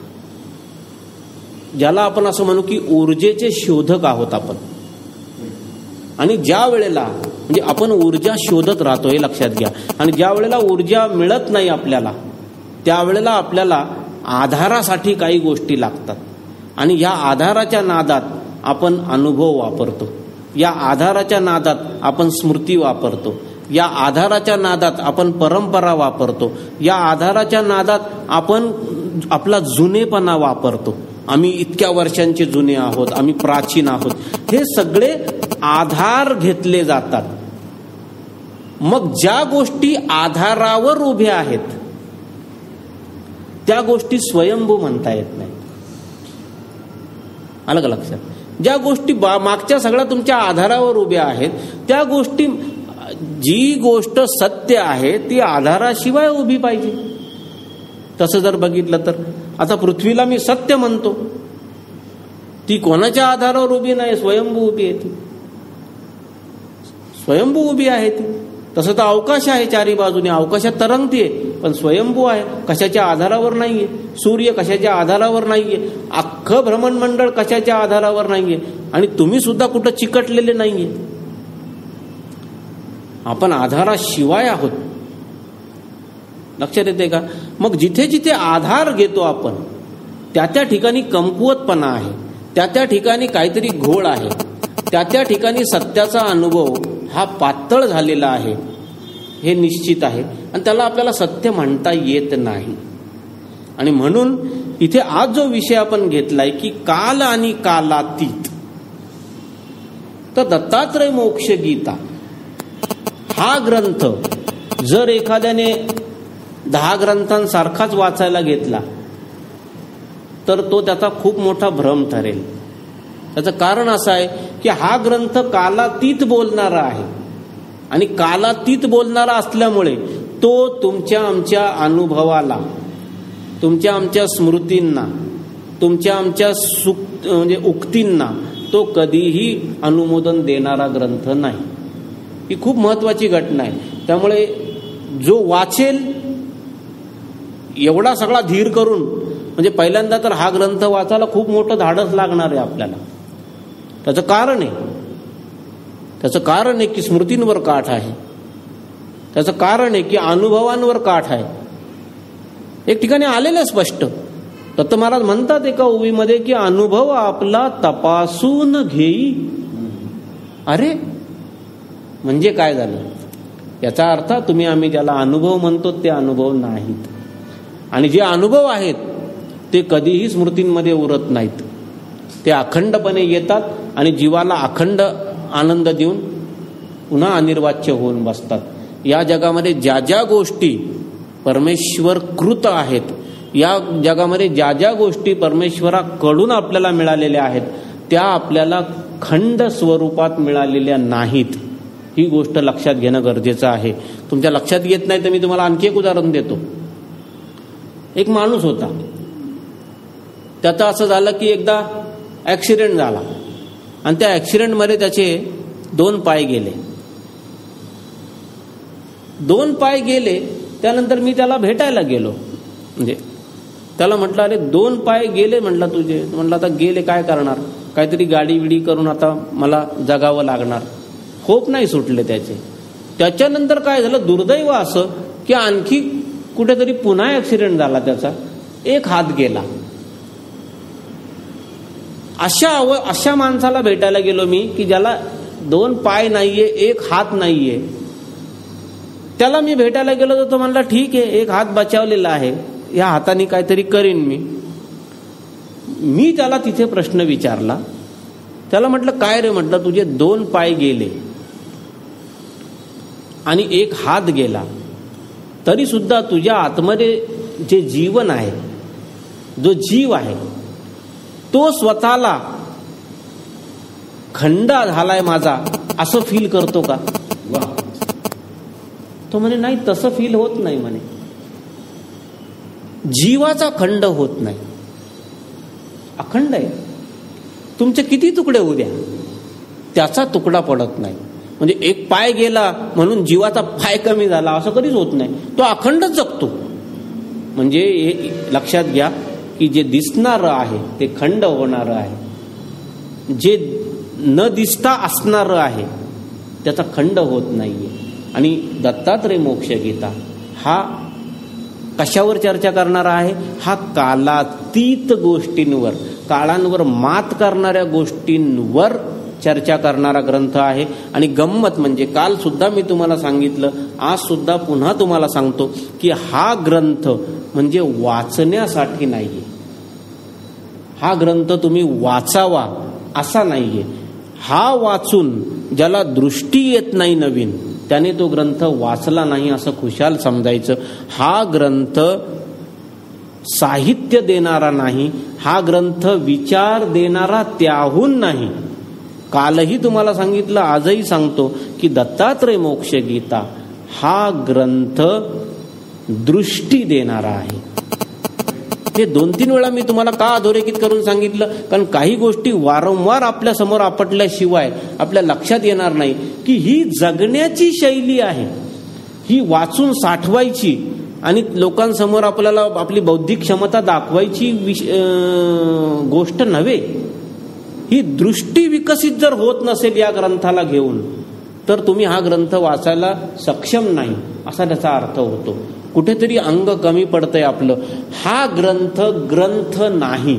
ज्याला आपण असं म्हणू की ऊर्जेचे शोधक आहोत आपण. आणि ज्या वेळेला म्हणजे आपण ऊर्जा शोधत राहतो हे लक्षात घ्या. आणि ज्या वेळेला ऊर्जा मिळत नाही आपल्याला, त्यावेळेला आपल्याला आधारासाठी काही गोष्टी लागतात. आणि या आधाराच्या नादात आपण अनुभव वापरतो, या आधाराच्या नादात आपण स्मृती वापरतो, या आधाराच्या नादात आपण परंपरा वापरतो, या आधाराच्या नादात आपण आपला जुनेपणा वापरतो. आम्ही इतक्या वर्षांचे जुने आहोत, आम्ही प्राचीन आहोत, हे सगळे आधार घेतले जातात. मग ज्या गोष्टी आधारावर उभ्या आहेत त्या गोष्टी स्वयंभू म्हणता येत नाही. आलं का लक्षात? ज्या गोष्टी मागच्या सगळ्या तुमच्या आधारावर उभ्या आहेत त्या गोष्टी, जी गोष्ट सत्य आहे ती आधाराशिवाय उभी पाहिजे. तसं जर बघितलं तर आता पृथ्वीला मी सत्य म्हणतो, ती कोणाच्या आधारावर उभी नाही, स्वयंभू उभी आहे, ती स्वयंभू उभी आहे ती. तसं तर अवकाश आहे चारी बाजूने, अवकाशात तरंगतीये, पण स्वयंभू आहे, कशाच्या आधारावर नाहीये. सूर्य कशाच्या आधारावर नाहीये, अख्खं भ्रमणमंडळ कशाच्या आधारावर नाहीये, आणि तुम्ही सुद्धा कुठं चिकटलेले नाहीये. आपण आधाराशिवाय आहोत. लक्षात येते का? मग जिथे जिथे आधार घेतो आपण त्या त्या ठिकाणी कमकुवतपणा आहे, त्या त्या ठिकाणी काहीतरी घोळ आहे, त्या त्या ठिकाणी सत्याचा अनुभव हा पातळ झालेला आहे, हे निश्चित आहे. आणि त्याला आपल्याला सत्य म्हणता येत नाही. आणि म्हणून इथे आज जो विषय आपण घेतलाय की काल आणि कालातीत, तर दत्तात्रय मोक्ष गीता हा ग्रंथ जर एखाद्याने 10 ग्रंथांसारखाच वाचायला घेतला तर तो त्याचा खूप मोठा भ्रम ठरेल. त्याचं कारण असं आहे की हा ग्रंथ कालातीत बोलणारा आहे, आणि कालातीत बोलणारा असल्यामुळे तो तुमच्या आमच्या अनुभवाला, तुमच्या आमच्या स्मृतींना, तुमच्या आमच्या म्हणजे उक्तींना तो कधीही अनुमोदन देणारा ग्रंथ नाही. ही खूप महत्वाची घटना आहे. त्यामुळे जो वाचेल एवढा सगळा धीर करून, म्हणजे पहिल्यांदा तर हा ग्रंथ वाचायला खूप मोठं धाडस लागणार आहे आपल्याला. त्याचं कारण आहे की स्मृतींवर काठ आहे, त्याचं कारण आहे की अनुभवांवर काठ आहे. एक ठिकाणी आलेलं स्पष्ट दत्त महाराज म्हणतात एका ओवीमध्ये की अनुभव आपला तपासून घेई. अरे म्हणजे काय झालं? याचा अर्थ तुम्ही आम्ही ज्याला अनुभव म्हणतो ते अनुभव नाहीत, आणि जे अनुभव आहेत ते कधीही स्मृतींमध्ये उरत नाहीत. ते अखंडपणे येतात आणि जीवाला अखंड आनंद देऊन पुन्हा अनिर्वाच्य होऊन बसतात. या जगामध्ये ज्या ज्या गोष्टी परमेश्वर कृत आहेत, या जगामध्ये ज्या ज्या गोष्टी परमेश्वराकडून आपल्याला मिळालेल्या आहेत त्या आपल्याला खंड स्वरूपात मिळालेल्या नाहीत. ही गोष्ट लक्षात घेणं गरजेचं आहे. तुमच्या लक्षात येत नाही तर मी तुम्हाला आणखी एक उदाहरण देतो. एक माणूस होता, त्याचं असं झालं की एकदा ॲक्सिडेंट झाला आणि त्या ॲक्सिडेंटमध्ये त्याचे 2 पाय गेले. 2 पाय गेले. त्यानंतर मी त्याला भेटायला गेलो, म्हणजे त्याला म्हटलं अरे 2 पाय गेले म्हटलं तुझे. म्हटलं आता गेले काय करणार, काहीतरी गाडी बिडी करून आता मला जगावं लागणार. होप नाही सुटले त्याचे. त्याच्यानंतर काय झालं, दुर्दैव असं की आणखी कुठेतरी पुन्हा ॲक्सिडेंट झाला त्याचा, एक हात गेला. अशा माणसाला भेटायला गेलो मी की ज्याला 2 पाय नाहीये, एक हात नाहीये. त्याला मी भेटायला गेलो तर तो म्हणला ठीक आहे, एक हात बचावलेला आहे, या हाताने काहीतरी करीन मी त्याला तिथे प्रश्न विचारला. त्याला म्हटलं काय रे, म्हटलं तुझे 2 पाय गेले आणि एक हात गेला, तरी सुद्धा तुझ्या आतमध्ये जे जीवन आहे, जो जीव आहे, तो स्वतःला खंड झालाय माझा असं फील करतो का? तो म्हणे नाही, तसं फील होत नाही म्हणे. जीवाचा खंड होत नाही, अखंड आहे. तुमचे किती तुकडे होऊ द्या, त्याचा तुकडा पडत नाही. म्हणजे एक पाय गेला म्हणून जीवाचा पाय कमी झाला असं कधीच होत नाही, तो अखंडच जगतो. म्हणजे हे लक्षात घ्या की जे दिसणारं आहे ते खंड होणारं आहे, जे न दिसता असणारं आहे त्याचा खंड होत नाहीये. आणि दत्तात्रय मोक्षगीता हा कशावर चर्चा करणारा आहे? हा कालातीत गोष्टींवर, काळांवर मात करणाऱ्या गोष्टींवर चर्चा करणारा ग्रंथ आहे. आणि गंमत म्हणजे काल सुद्धा मी तुम्हाला सांगितलं, आज सुद्धा पुन्हा तुम्हाला सांगतो की हा ग्रंथ म्हणजे वाचण्यासाठी नाहीये. हा ग्रंथ तुम्ही वाचावा असा नाहीये. हा वाचून ज्याला दृष्टी येत नाही नवीन, त्याने तो ग्रंथ वाचला नाही असं खुशाल समजायचं. हा ग्रंथ साहित्य देणारा नाही, हा ग्रंथ विचार देणारा त्याहून नाही. कालही तुम्हाला सांगितलं, आजही सांगतो की दत्तात्रय मोक्षगीता हा ग्रंथ दृष्टी देणारा आहे. हे 2-3 वेळा मी तुम्हाला का अधोरेखित करून सांगितलं? कारण काही गोष्टी वारंवार आपल्या समोर आपटल्याशिवाय आपल्या लक्षात येणार नाही की ही जगण्याची शैली आहे. ही वाचून साठवायची आणि लोकांसमोर आपल्याला आपली बौद्धिक क्षमता दाखवायची गोष्ट नव्हे. ही दृष्टी विकसित जर होत नसेल या ग्रंथाला घेऊन, तर तुम्ही हा ग्रंथ वाचायला सक्षम नाही असा त्याचा अर्थ होतो. कुठेतरी अंग कमी पडतंय आपलं. हा ग्रंथ नाही.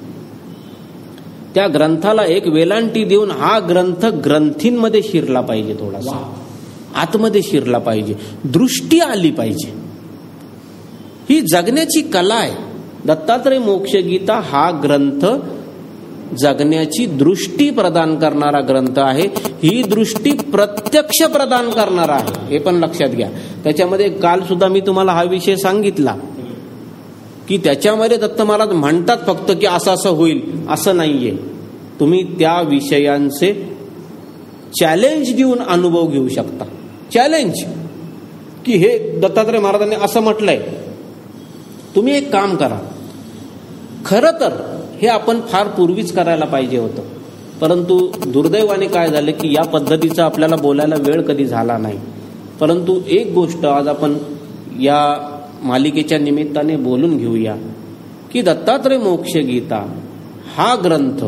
त्या ग्रंथाला एक वेलांटी देऊन हा ग्रंथ ग्रंथींमध्ये शिरला पाहिजे, थोडासा आतमध्ये शिरला पाहिजे, दृष्टी आली पाहिजे. ही जगण्याची कला आहे. दत्तात्रय मोक्षगीता हा ग्रंथ जगण्याची दृष्टी प्रदान करणारा ग्रंथ आहे. ही दृष्टी प्रत्यक्ष प्रदान करणारा आहे, हे पण लक्षात घ्या. त्याच्यामध्ये काल सुद्धा मी तुम्हाला हा विषय सांगितला की त्याच्यामध्ये दत्त महाराज म्हणतात फक्त की असं असं होईल असं नाहीये. तुम्ही त्या विषयांचे चॅलेंज देऊन अनुभव घेऊ शकता. चॅलेंज की हे दत्तात्रय महाराजांनी असं म्हटलंय, तुम्ही एक काम करा. खरं तर हे आपण फार पूर्वीच करायला पाहिजे होतं, परंतु दुर्दैवाने काय झालं की या पद्धतीचा आपल्याला बोलायला वेळ कधी झाला नाही. परंतु एक गोष्ट आज आपण या मालिकेच्या निमित्ताने बोलून घेऊया की दत्तात्रय मोक्षगीता हा ग्रंथ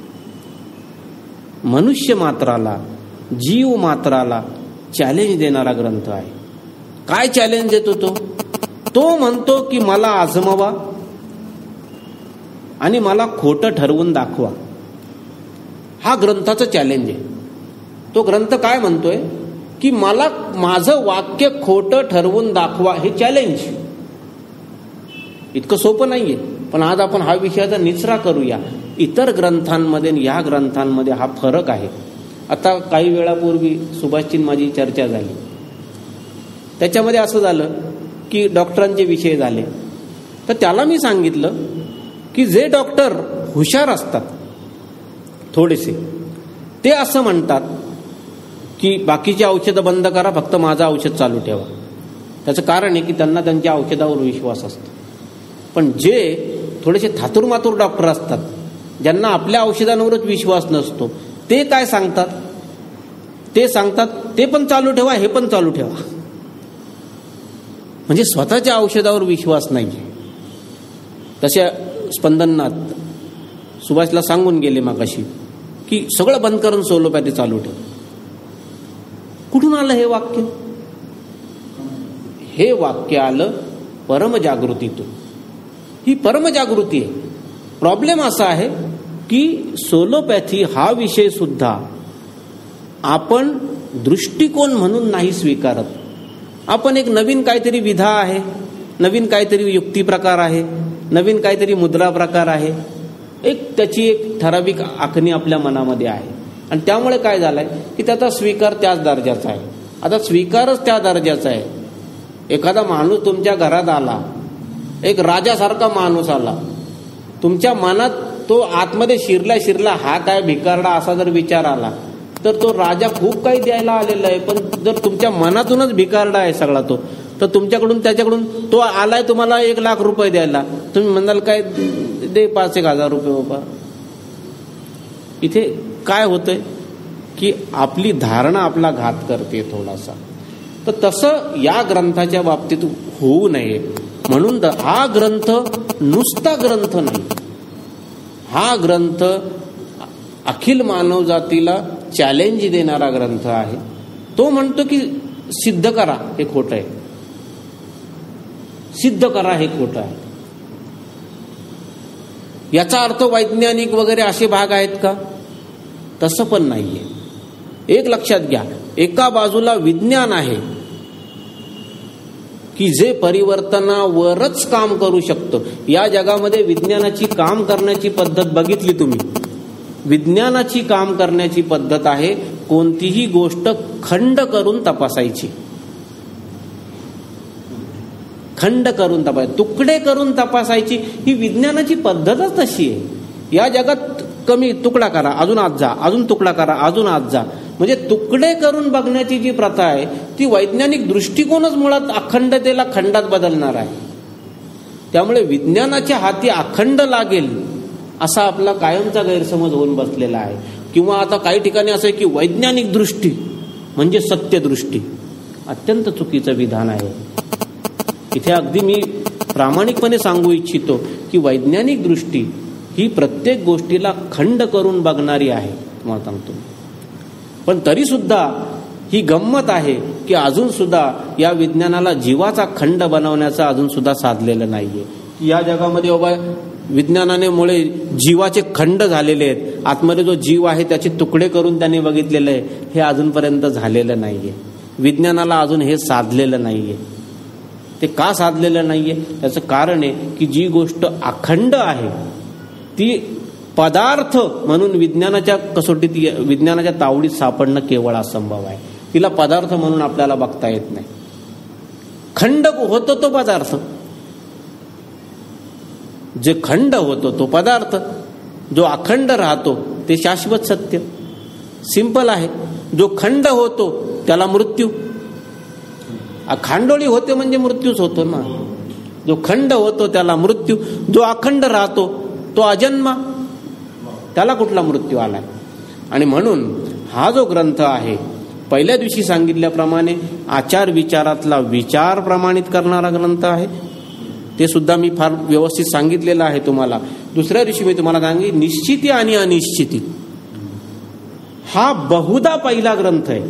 मनुष्य मात्राला, जीव मात्राला चॅलेंज देणारा ग्रंथ आहे. काय चॅलेंज देतो तो म्हणतो की मला आजमावा आणि मला खोटं ठरवून दाखवा. हा ग्रंथाचं चॅलेंज आहे. तो ग्रंथ काय म्हणतोय की मला माझं वाक्य खोटं ठरवून दाखवा, हे चॅलेंज. इतकं सोपं नाहीये, पण आज आपण हा विषयाचा निचरा करूया. इतर ग्रंथांमध्ये आणि या ग्रंथांमध्ये हा फरक आहे. आता काही वेळापूर्वी सुभाषची माझी चर्चा झाली, त्याच्यामध्ये असं झालं की डॉक्टरांचे विषय झाले. तर त्याला मी सांगितलं की जे डॉक्टर हुशार असतात थोडेसे, ते असं म्हणतात की बाकीची औषधं बंद करा, फक्त माझं औषध चालू ठेवा. त्याचं कारण आहे की त्यांना त्यांच्या औषधावर विश्वास असतो. पण जे थोडेसे थातुरमातुर डॉक्टर असतात, ज्यांना आपल्या औषधांवरच विश्वास नसतो, ते काय सांगतात? ते सांगतात ते पण चालू ठेवा, हे पण चालू ठेवा. म्हणजे स्वतःच्या औषधावर विश्वास नाही. तशा स्पंदननाथ सुभाषला सांगून गेले मागाशी की सगळं बंद करून सोलोपॅथी चालू ठेव. कुठून आलं हे वाक्य? हे वाक्य आलं परमजागृतीतून. ही परमजागृती आहे. प्रॉब्लेम असा आहे की सोलोपॅथी हा विषय सुद्धा आपण दृष्टिकोन म्हणून नाही स्वीकारत. आपण एक नवीन काहीतरी विधा आहे, नवीन काहीतरी युक्ती प्रकार आहे, नवीन काहीतरी मुद्रा प्रकार आहे, त्याची एक ठराविक आखणी आपल्या मनामध्ये आहे. आणि त्यामुळे काय झालंय की त्याचा स्वीकार त्याच दर्जाचा आहे. आता स्वीकारच त्या दर्जाचा आहे. एखादा माणूस तुमच्या घरात आला, एक राजासारखा माणूस आला, तुमच्या मनात तो आतमध्ये शिरला हा काय भिकारडा असा जर विचार आला तर तो राजा खूप काही द्यायला आलेला आहे. पण जर तुमच्या मनातूनच भिकारडा आहे सगळा तो, तर तुमच्याकडून त्याच्याकडून तो आलाय तुम्हाला 1,00,000 रुपये द्यायला, तुम्ही म्हणाल काय दे 5,000-1,000 रुपये बाबा. इथे काय होतंय की आपली धारणा आपला घात करते थोडासा. तर तसं या ग्रंथाच्या बाबतीत होऊ नये म्हणून हा ग्रंथ नुसता ग्रंथ नाही, हा ग्रंथ अखिल मानव जातीला चॅलेंज देणारा ग्रंथ आहे. तो म्हणतो की सिद्ध करा हे खोटं आहे, सिद्ध करा हे खोटं आहे. याचा अर्थ वैज्ञानिक वगैरे असे भाग आहेत का? तसं पण नाहीये. एक लक्षात घ्या, एका बाजूला विज्ञान आहे की जे परिवर्तनावरच काम करू शकतं. या जगामध्ये विज्ञानाची काम करण्याची पद्धत बघितली तुम्ही, विज्ञानाची काम करण्याची पद्धत आहे कोणतीही गोष्ट खंड करून तपासायची, खंड करून तपासायची, तुकडे करून तपासायची. ही विज्ञानाची पद्धतच तशी आहे. या जगात कमी तुकडा करा, अजून आत जा, अजून तुकडा करा, अजून आत जा. म्हणजे तुकडे करून बघण्याची जी प्रथा आहे ती वैज्ञानिक दृष्टिकोनच मुळात अखंडतेला खंडात बदलणार आहे. त्यामुळे विज्ञानाच्या हाती अखंड लागेल असा आपला कायमचा गैरसमज होऊन बसलेला आहे. किंवा आता काही ठिकाणी असं आहे की वैज्ञानिक दृष्टी म्हणजे सत्यदृष्टी. अत्यंत चुकीचं विधान आहे. इथे अगदी मी प्रामाणिकपणे सांगू इच्छितो की वैज्ञानिक दृष्टी ही प्रत्येक गोष्टीला खंड करून बघणारी आहे, तुम्हाला सांगतो. पण तरी सुद्धा ही गंमत आहे की अजून सुद्धा या विज्ञानाला जीवाचा खंड बनवण्याचा अजून सुद्धा साधलेलं नाहीये. या जगामध्ये बाबा विज्ञानाने मुळे जीवाचे खंड झालेले आहेत, आतमध्ये जो जीव आहे त्याचे तुकडे करून त्यांनी बघितलेलं आहे, हे अजूनपर्यंत झालेलं नाहीये. विज्ञानाला अजून हे साधलेलं नाहीये. ते का साधलेलं नाहीये त्याचं कारण आहे की जी गोष्ट अखंड आहे ती पदार्थ म्हणून विज्ञानाच्या कसोटीत, विज्ञानाच्या तावडीत सापडणं केवळ असंभव आहे. तिला पदार्थ म्हणून आपल्याला बघता येत नाही. खंड होतो तो पदार्थ, जे खंड होतो तो पदार्थ, जो अखंड राहतो ते शाश्वत सत्य. सिंपल आहे. जो खंड होतो त्याला मृत्यू, अखंडोळी होते म्हणजे मृत्यूच होतो ना. जो खंड होतो त्याला मृत्यू, जो अखंड राहतो तो अजन्मा, त्याला कुठला मृत्यू आलाय. आणि म्हणून हा जो ग्रंथ आहे पहिल्या दिवशी सांगितल्याप्रमाणे आचार विचारातला विचार प्रमाणित करणारा ग्रंथ आहे. ते सुद्धा मी फार व्यवस्थित सांगितलेलं आहे तुम्हाला. दुसऱ्या दिवशी मी तुम्हाला सांगितले निश्चिती आणि अनिश्चिती हा बहुधा पहिला ग्रंथ आहे.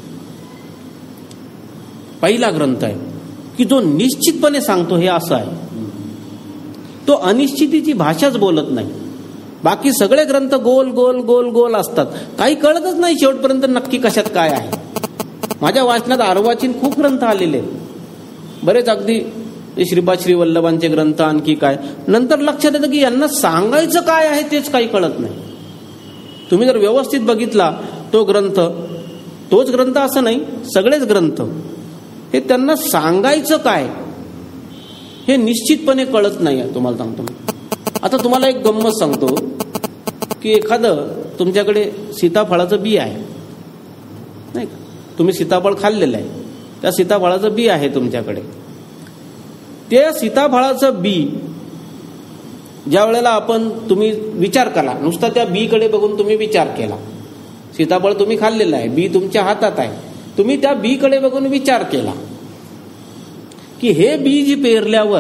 पहिला ग्रंथ आहे की जो निश्चितपणे सांगतो हे असं आहे. तो अनिश्चितीची भाषाच बोलत नाही. बाकी सगळे ग्रंथ गोल गोल गोल गोल असतात, काही कळतच नाही शेवटपर्यंत नक्की कशात काय आहे. माझ्या वाचनात अर्वाचीन खूप ग्रंथ आलेले, बरेच अगदी श्रीपाद श्री वल्लभांचे ग्रंथ, आणखी काय. नंतर लक्षात येतं की यांना सांगायचं काय आहे तेच काही कळत नाही. तुम्ही जर व्यवस्थित बघितला तो ग्रंथ, तोच ग्रंथ असं नाही, सगळेच ग्रंथ हे त्यांना सांगायचं काय हे निश्चितपणे कळत नाही आहे. तुम्हाला सांगतो. आता तुम्हाला एक गंमत सांगतो की एखादं तुमच्याकडे सीताफळाचं बी आहे नाही का, तुम्ही सीताफळ खाल्लेलं आहे, त्या सीताफळाचं बी आहे तुमच्याकडे. त्या सीताफळाचं बी ज्या वेळेला तुम्ही विचार केला, नुसता त्या बीकडे बघून तुम्ही विचार केला, सीताफळ तुम्ही खाल्लेलं आहे, बी तुमच्या हातात आहे, तुम्ही त्या बीकडे बघून विचार केला की हे बीज पेरल्यावर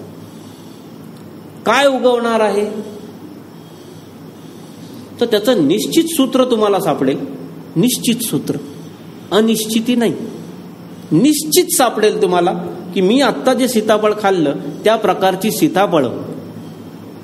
काय उगवणार आहे, तर त्याचं निश्चित सूत्र तुम्हाला सापडेल. निश्चित सूत्र, अनिश्चिती नाही. निश्चित सापडेल तुम्हाला की मी आत्ता जे सीताफळ खाल्लं त्या प्रकारची सीताफळ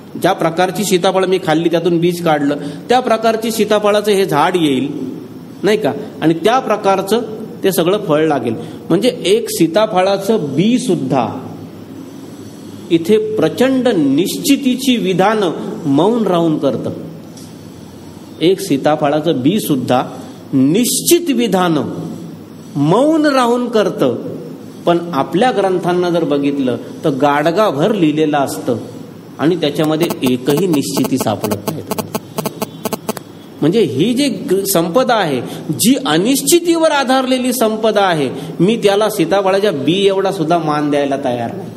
ज्या प्रकारची सीताफळ मी खाल्ली, त्यातून बीज काढलं, त्या प्रकारची सीताफळाचं हे झाड येईल, नाही का, आणि त्या प्रकारचं ते सगळं फळ लागेल. म्हणजे एक सीताफळाचं बी सुद्धा इथे प्रचंड निश्चितीची विधानं मौन राहून करतं. एक सीताफळाचं बी सुद्धा निश्चित विधानं मौन राहून करतं. पण आपल्या ग्रंथांना जर बघितलं तर गाडगाभर लिहिलेलं असतं आणि त्याच्यामध्ये एकही निश्चिती सापडत नाही. म्हणजे ही जी संपदा आहे, जी अनिश्चितीवर आधारलेली संपदा आहे, मी त्याला सीताफळाच्या बी एवढा सुद्धा मान द्यायला तयार नाही.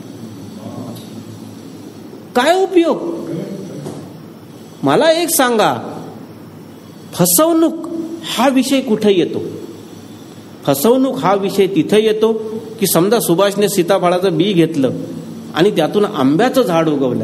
काय उपयोग? मला एक सांगा, फसवणूक हा विषय कुठे येतो? फसवणूक हा विषय तिथे येतो की समजा सुभाषने सीताफळाचं बी घेतलं आणि त्यातून आंब्याचं झाड उगवलं,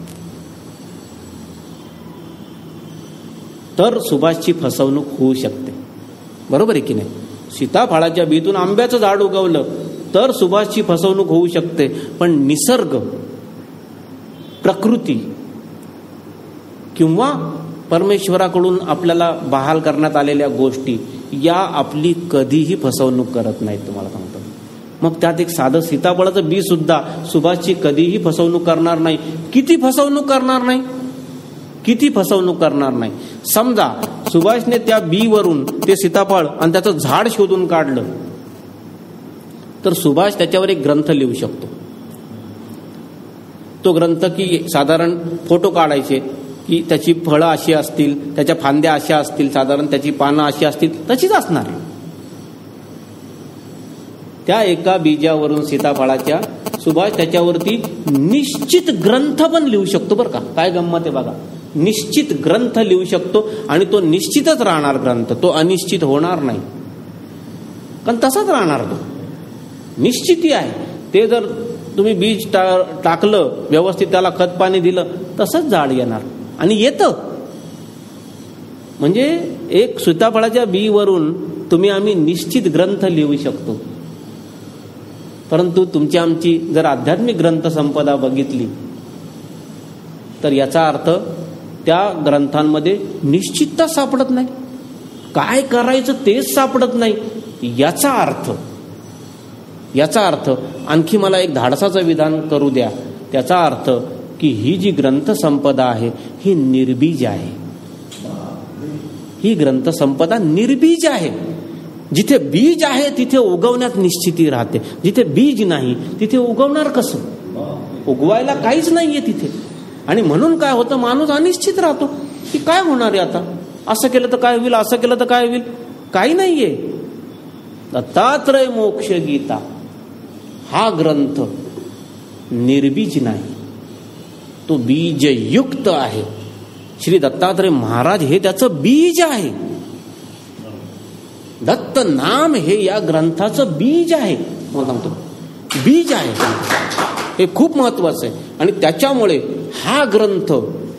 तर सुभाषची फसवणूक होऊ शकते. बरोबर आहे की नाही? सीताफळाच्या बीतून आंब्याचं झाड उगवलं तर सुभाषची फसवणूक होऊ शकते. पण निसर्ग, प्रकृती किंवा परमेश्वराकडून आपल्याला बहाल करण्यात आलेल्या गोष्टी या आपली कधीही फसवणूक करत नाहीत. तुम्हाला सांगतो, मग त्यात एक साधं सीताफळाचं बी सुद्धा सुभाषची कधीही फसवणूक करणार नाही. किती फसवणूक करणार नाही? किती फसवणूक करणार नाही? समजा सुभाषने त्या बी वरून ते सीताफळ आणि त्याचं झाड शोधून काढलं, तर सुभाष त्याच्यावर एक ग्रंथ लिहू शकतो. तो ग्रंथ की साधारण फोटो काढायचे की त्याची फळं अशी असतील, त्याच्या फांद्या अशा असतील, साधारण त्याची पानं अशी असतील, तशीच असणार. त्या एका बीजावरून सीताफळाच्या सुभाष त्याच्यावरती निश्चित ग्रंथ पण लिहू शकतो. बरं का, काय गंमत आहे बघा. निश्चित ग्रंथ लिहू शकतो आणि तो निश्चितच राहणार ग्रंथ, तो अनिश्चित होणार नाही. कारण तसाच राहणार, तो निश्चिती आहे. ते जर तुम्ही बीज टाकलं, व्यवस्थित त्याला खत पाणी दिलं, तसंच झाड येणार आणि येतं. म्हणजे एक सीताफळाच्या बी वरून आम्ही निश्चित ग्रंथ लिहू शकतो. परंतु तुमची आमची जर आध्यात्मिक ग्रंथ संपदा बघितली तर याचा अर्थ त्या ग्रंथांमध्ये निश्चितता सापडत नाही. काय करायचं तेच सापडत नाही. याचा अर्थ आणखी मला एक धाडसाचं विधान करू द्या. त्याचा अर्थ की ही जी ग्रंथ संपदा आहे ही निर्बीज आहे. ही ग्रंथ संपदा निर्बीज आहे. जिथे बीज आहे तिथे उगवण्यात निश्चिती राहते. जिथे बीज नाही तिथे उगवणार कसं? उगवायला काहीच नाहीये तिथे. आणि म्हणून काय होतं, माणूस अनिश्चित राहतो की काय होणार आहे आता, असं केलं तर काय होईल, असं केलं तर काय होईल. काही नाहीये. दत्तात्रय मोक्ष गीता हा ग्रंथ निर्बीज नाही, तो बीजयुक्त आहे. श्री दत्तात्रय महाराज हे त्याचं बीज आहे. दत्त नाम हे या ग्रंथाचं बीज आहे. मला सांगतो, बीज आहे. हे खूप महत्वाचं आहे. आणि त्याच्यामुळे हा ग्रंथ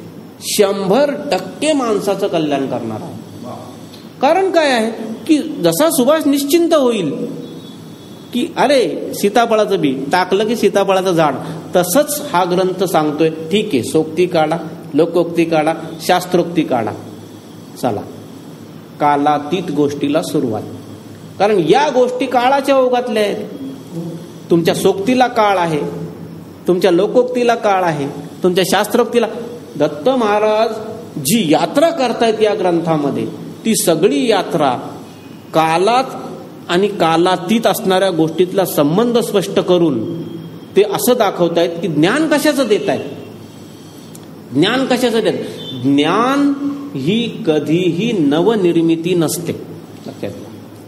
100% माणसाचं कल्याण करणार आहे. कारण काय आहे की जसा सुभाष निश्चिंत होईल की अरे सीताफळाचं बी टाकलं की सीताफळाचं झाड, तसंच हा ग्रंथ सांगतोय. ठीक आहे, सोक्ती काढा, लोकोक्ती काढा, शास्त्रोक्ती काढा, चला कालातीत गोष्टीला सुरुवात. कारण या गोष्टी काळाच्या ओघातल्या आहेत. तुमच्या सोक्तीला काळ आहे, तुमच्या लोकोक्तीला काळ आहे, तुमच्या शास्त्रोक्तीला. दत्त महाराज जी यात्रा करतायत या ग्रंथामध्ये, ती सगळी यात्रा कालात आणि कालातीत असणाऱ्या गोष्टीतला संबंध स्पष्ट करून ते असं दाखवतायत की ज्ञान कशाचं देत आहेत. ज्ञान कशाचं देत? ज्ञान ही कधीही नवनिर्मिती नसते. लक्षात घ्या,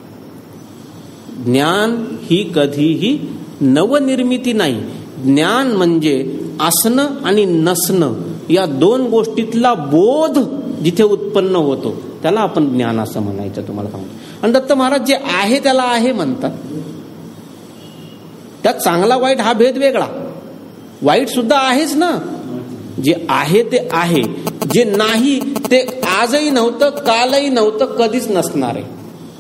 ज्ञान ही कधीही नवनिर्मिती नाही. ज्ञान म्हणजे असणं आणि नसणं या दोन गोष्टीतला बोध जिथे उत्पन्न होतो त्याला आपण ज्ञान असं म्हणायचं. तुम्हाला सांगतो. आणि दत्त महाराज जे आहे त्याला आहे म्हणतात. त्यात चांगला वाईट हा भेद वेगळा. वाईट सुद्धा आहेच ना. जे आहे ते आहे, जे नाही ते आजही नव्हतं, कालही नव्हतं, कधीच नसणार आहे.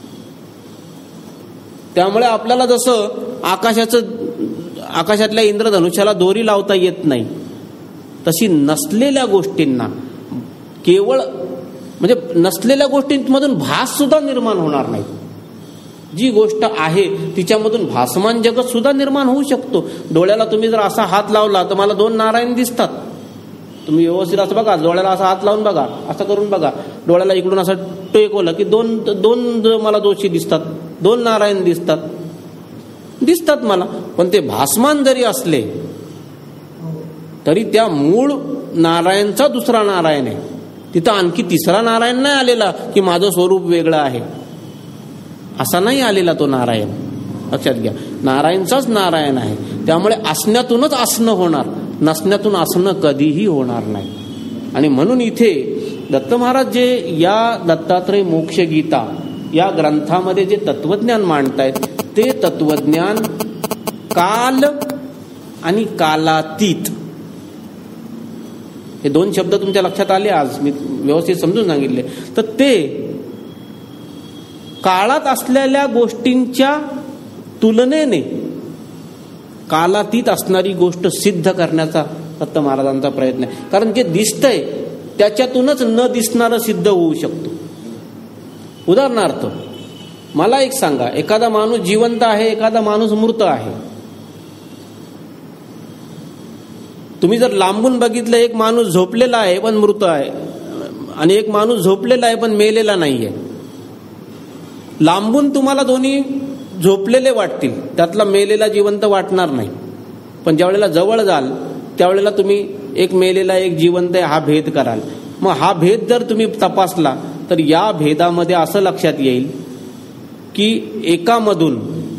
त्यामुळे आपल्याला जसं आकाशातल्या इंद्रधनुष्याला दोरी लावता येत नाही, तशी नसलेल्या गोष्टींना केवळ म्हणजे नसलेल्या गोष्टींमधून भास सुद्धा निर्माण होणार नाही. जी गोष्ट आहे तिच्यामधून भासमान जगत सुद्धा निर्माण होऊ शकतो. डोळ्याला तुम्ही जर असा हात लावला तर मला 2 नारायण दिसतात. तुम्ही व्यवस्थित असं बघा, डोळ्याला असा हात लावून बघा, असं करून बघा, डोळ्याला इकडून असं टेकवलं की दोन मला दोषी दिसतात, 2 नारायण दिसतात मला. पण ते भासमान जरी असले तरी त्या मूळ नारायणचा दुसरा नारायण आहे. तिथं आणखी तिसरा नारायण नाही आलेला की माझं स्वरूप वेगळं आहे, असा नाही आलेला तो नारायण. लक्षात घ्या, नारायणचाच नारायण आहे. त्यामुळे असण्यातूनच असणं होणार, नसण्यातून असणं कधीही होणार नाही. आणि म्हणून इथे दत्त महाराज जे या दत्तात्रय मोक्ष गीता या ग्रंथामध्ये जे तत्वज्ञान मांडतायत ते तत्वज्ञान काल आणि कालातीत, हे 2 शब्द तुमच्या लक्षात आले, आज मी व्यवस्थित समजून सांगितले. तर ते काळात असलेल्या गोष्टींच्या तुलनेने कालातीत असणारी गोष्ट सिद्ध करण्याचा दत्त महाराजांचा प्रयत्न आहे. कारण जे दिसतंय त्याच्यातूनच न दिसणारं सिद्ध होऊ शकतो. उदाहरणार्थ मला एक सांगा, एखादा माणूस जिवंत आहे, एखादा माणूस मृत आहे. तुम्ही जर लांबून बघितलं, एक माणूस झोपलेला आहे पण मृत आहे, आणि एक माणूस झोपलेला आहे पण मेलेला नाहीये. लांबून तुम्हाला दोन्ही झोपलेले वाटतील, त्यातला मेलेला जिवंत वाटणार नाही. पण ज्या वेळेला जवळ जाल त्यावेळेला तुम्ही एक मेलेला एक जिवंत आहे हा भेद कराल. मग हा भेद जर तुम्ही तपासला तर या भेदामध्ये असं लक्षात येईल की एकामधून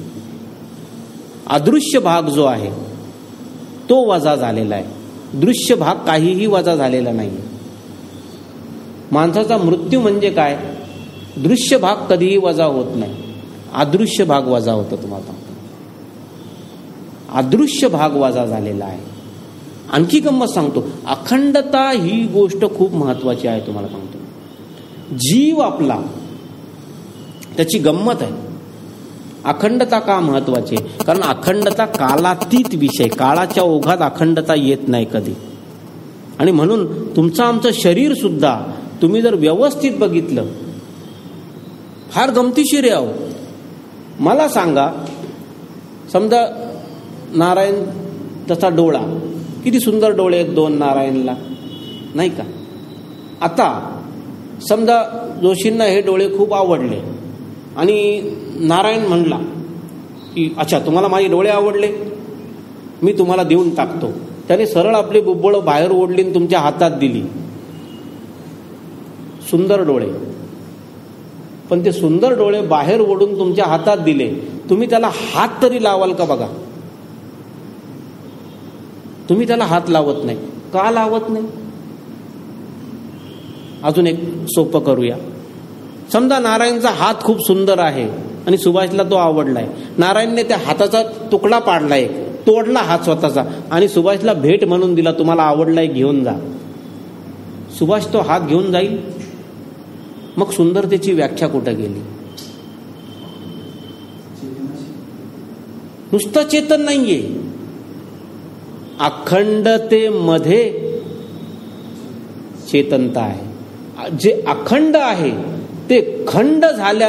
अदृश्य भाग जो आहे तो वजा झालेला आहे, दृश्य भाग काहीही वजा झालेला नाही. माणसाचा मृत्यू म्हणजे काय? दृश्य भाग कधीही वजा होत नाही, अदृश्य भाग वजा होतो. तुम्हाला अदृश्य भाग वजा झालेला आहे. आणखी गंमत सांगतो, अखंडता ही गोष्ट खूप महत्वाची आहे. तुम्हाला सांगतो, जीव आपला त्याची गंमत आहे. अखंडता का महत्वाची? कारण अखंडता कालातीत विषय, काळाच्या ओघात अखंडता येत नाही कधी. आणि म्हणून तुमचं आमचं शरीर सुद्धा तुम्ही जर व्यवस्थित बघितलं फार गमतीशीर आहे. मला सांगा, समजा नारायण तसा डोळा, किती सुंदर डोळे आहेत 2 नारायणला, नाही का? आता समजा जोशींना हे डोळे खूप आवडले आणि नारायण म्हणला की अच्छा तुम्हाला माझे डोळे आवडले, मी तुम्हाला देऊन टाकतो. त्याने सरळ आपली बुब्बळ बाहेर ओढली आणि तुमच्या हातात दिली. सुंदर डोळे, पण ते सुंदर डोळे बाहेर ओढून तुमच्या हातात दिले, तुम्ही त्याला हात तरी लावाल का? बघा, तुम्ही त्याला हात लावत नाही. का लावत नाही? अजून एक सोपं करूया. समजा नारायणचा हात खूप सुंदर आहे आणि सुभाषला तो आवडलाय. नारायणने त्या हाताचा तुकडा पाडलाय, तोडला हात स्वतःचा आणि सुभाषला भेट म्हणून दिला, तुम्हाला आवडलाय घेऊन जा. सुभाष तो हात घेऊन जाईल? मग सुंदरतेची व्याख्या कुठं गेली? नुसतं चेतन नाहीये, अखंडतेमध्ये चेतनता आहे. जे अखंड आहे ते खंड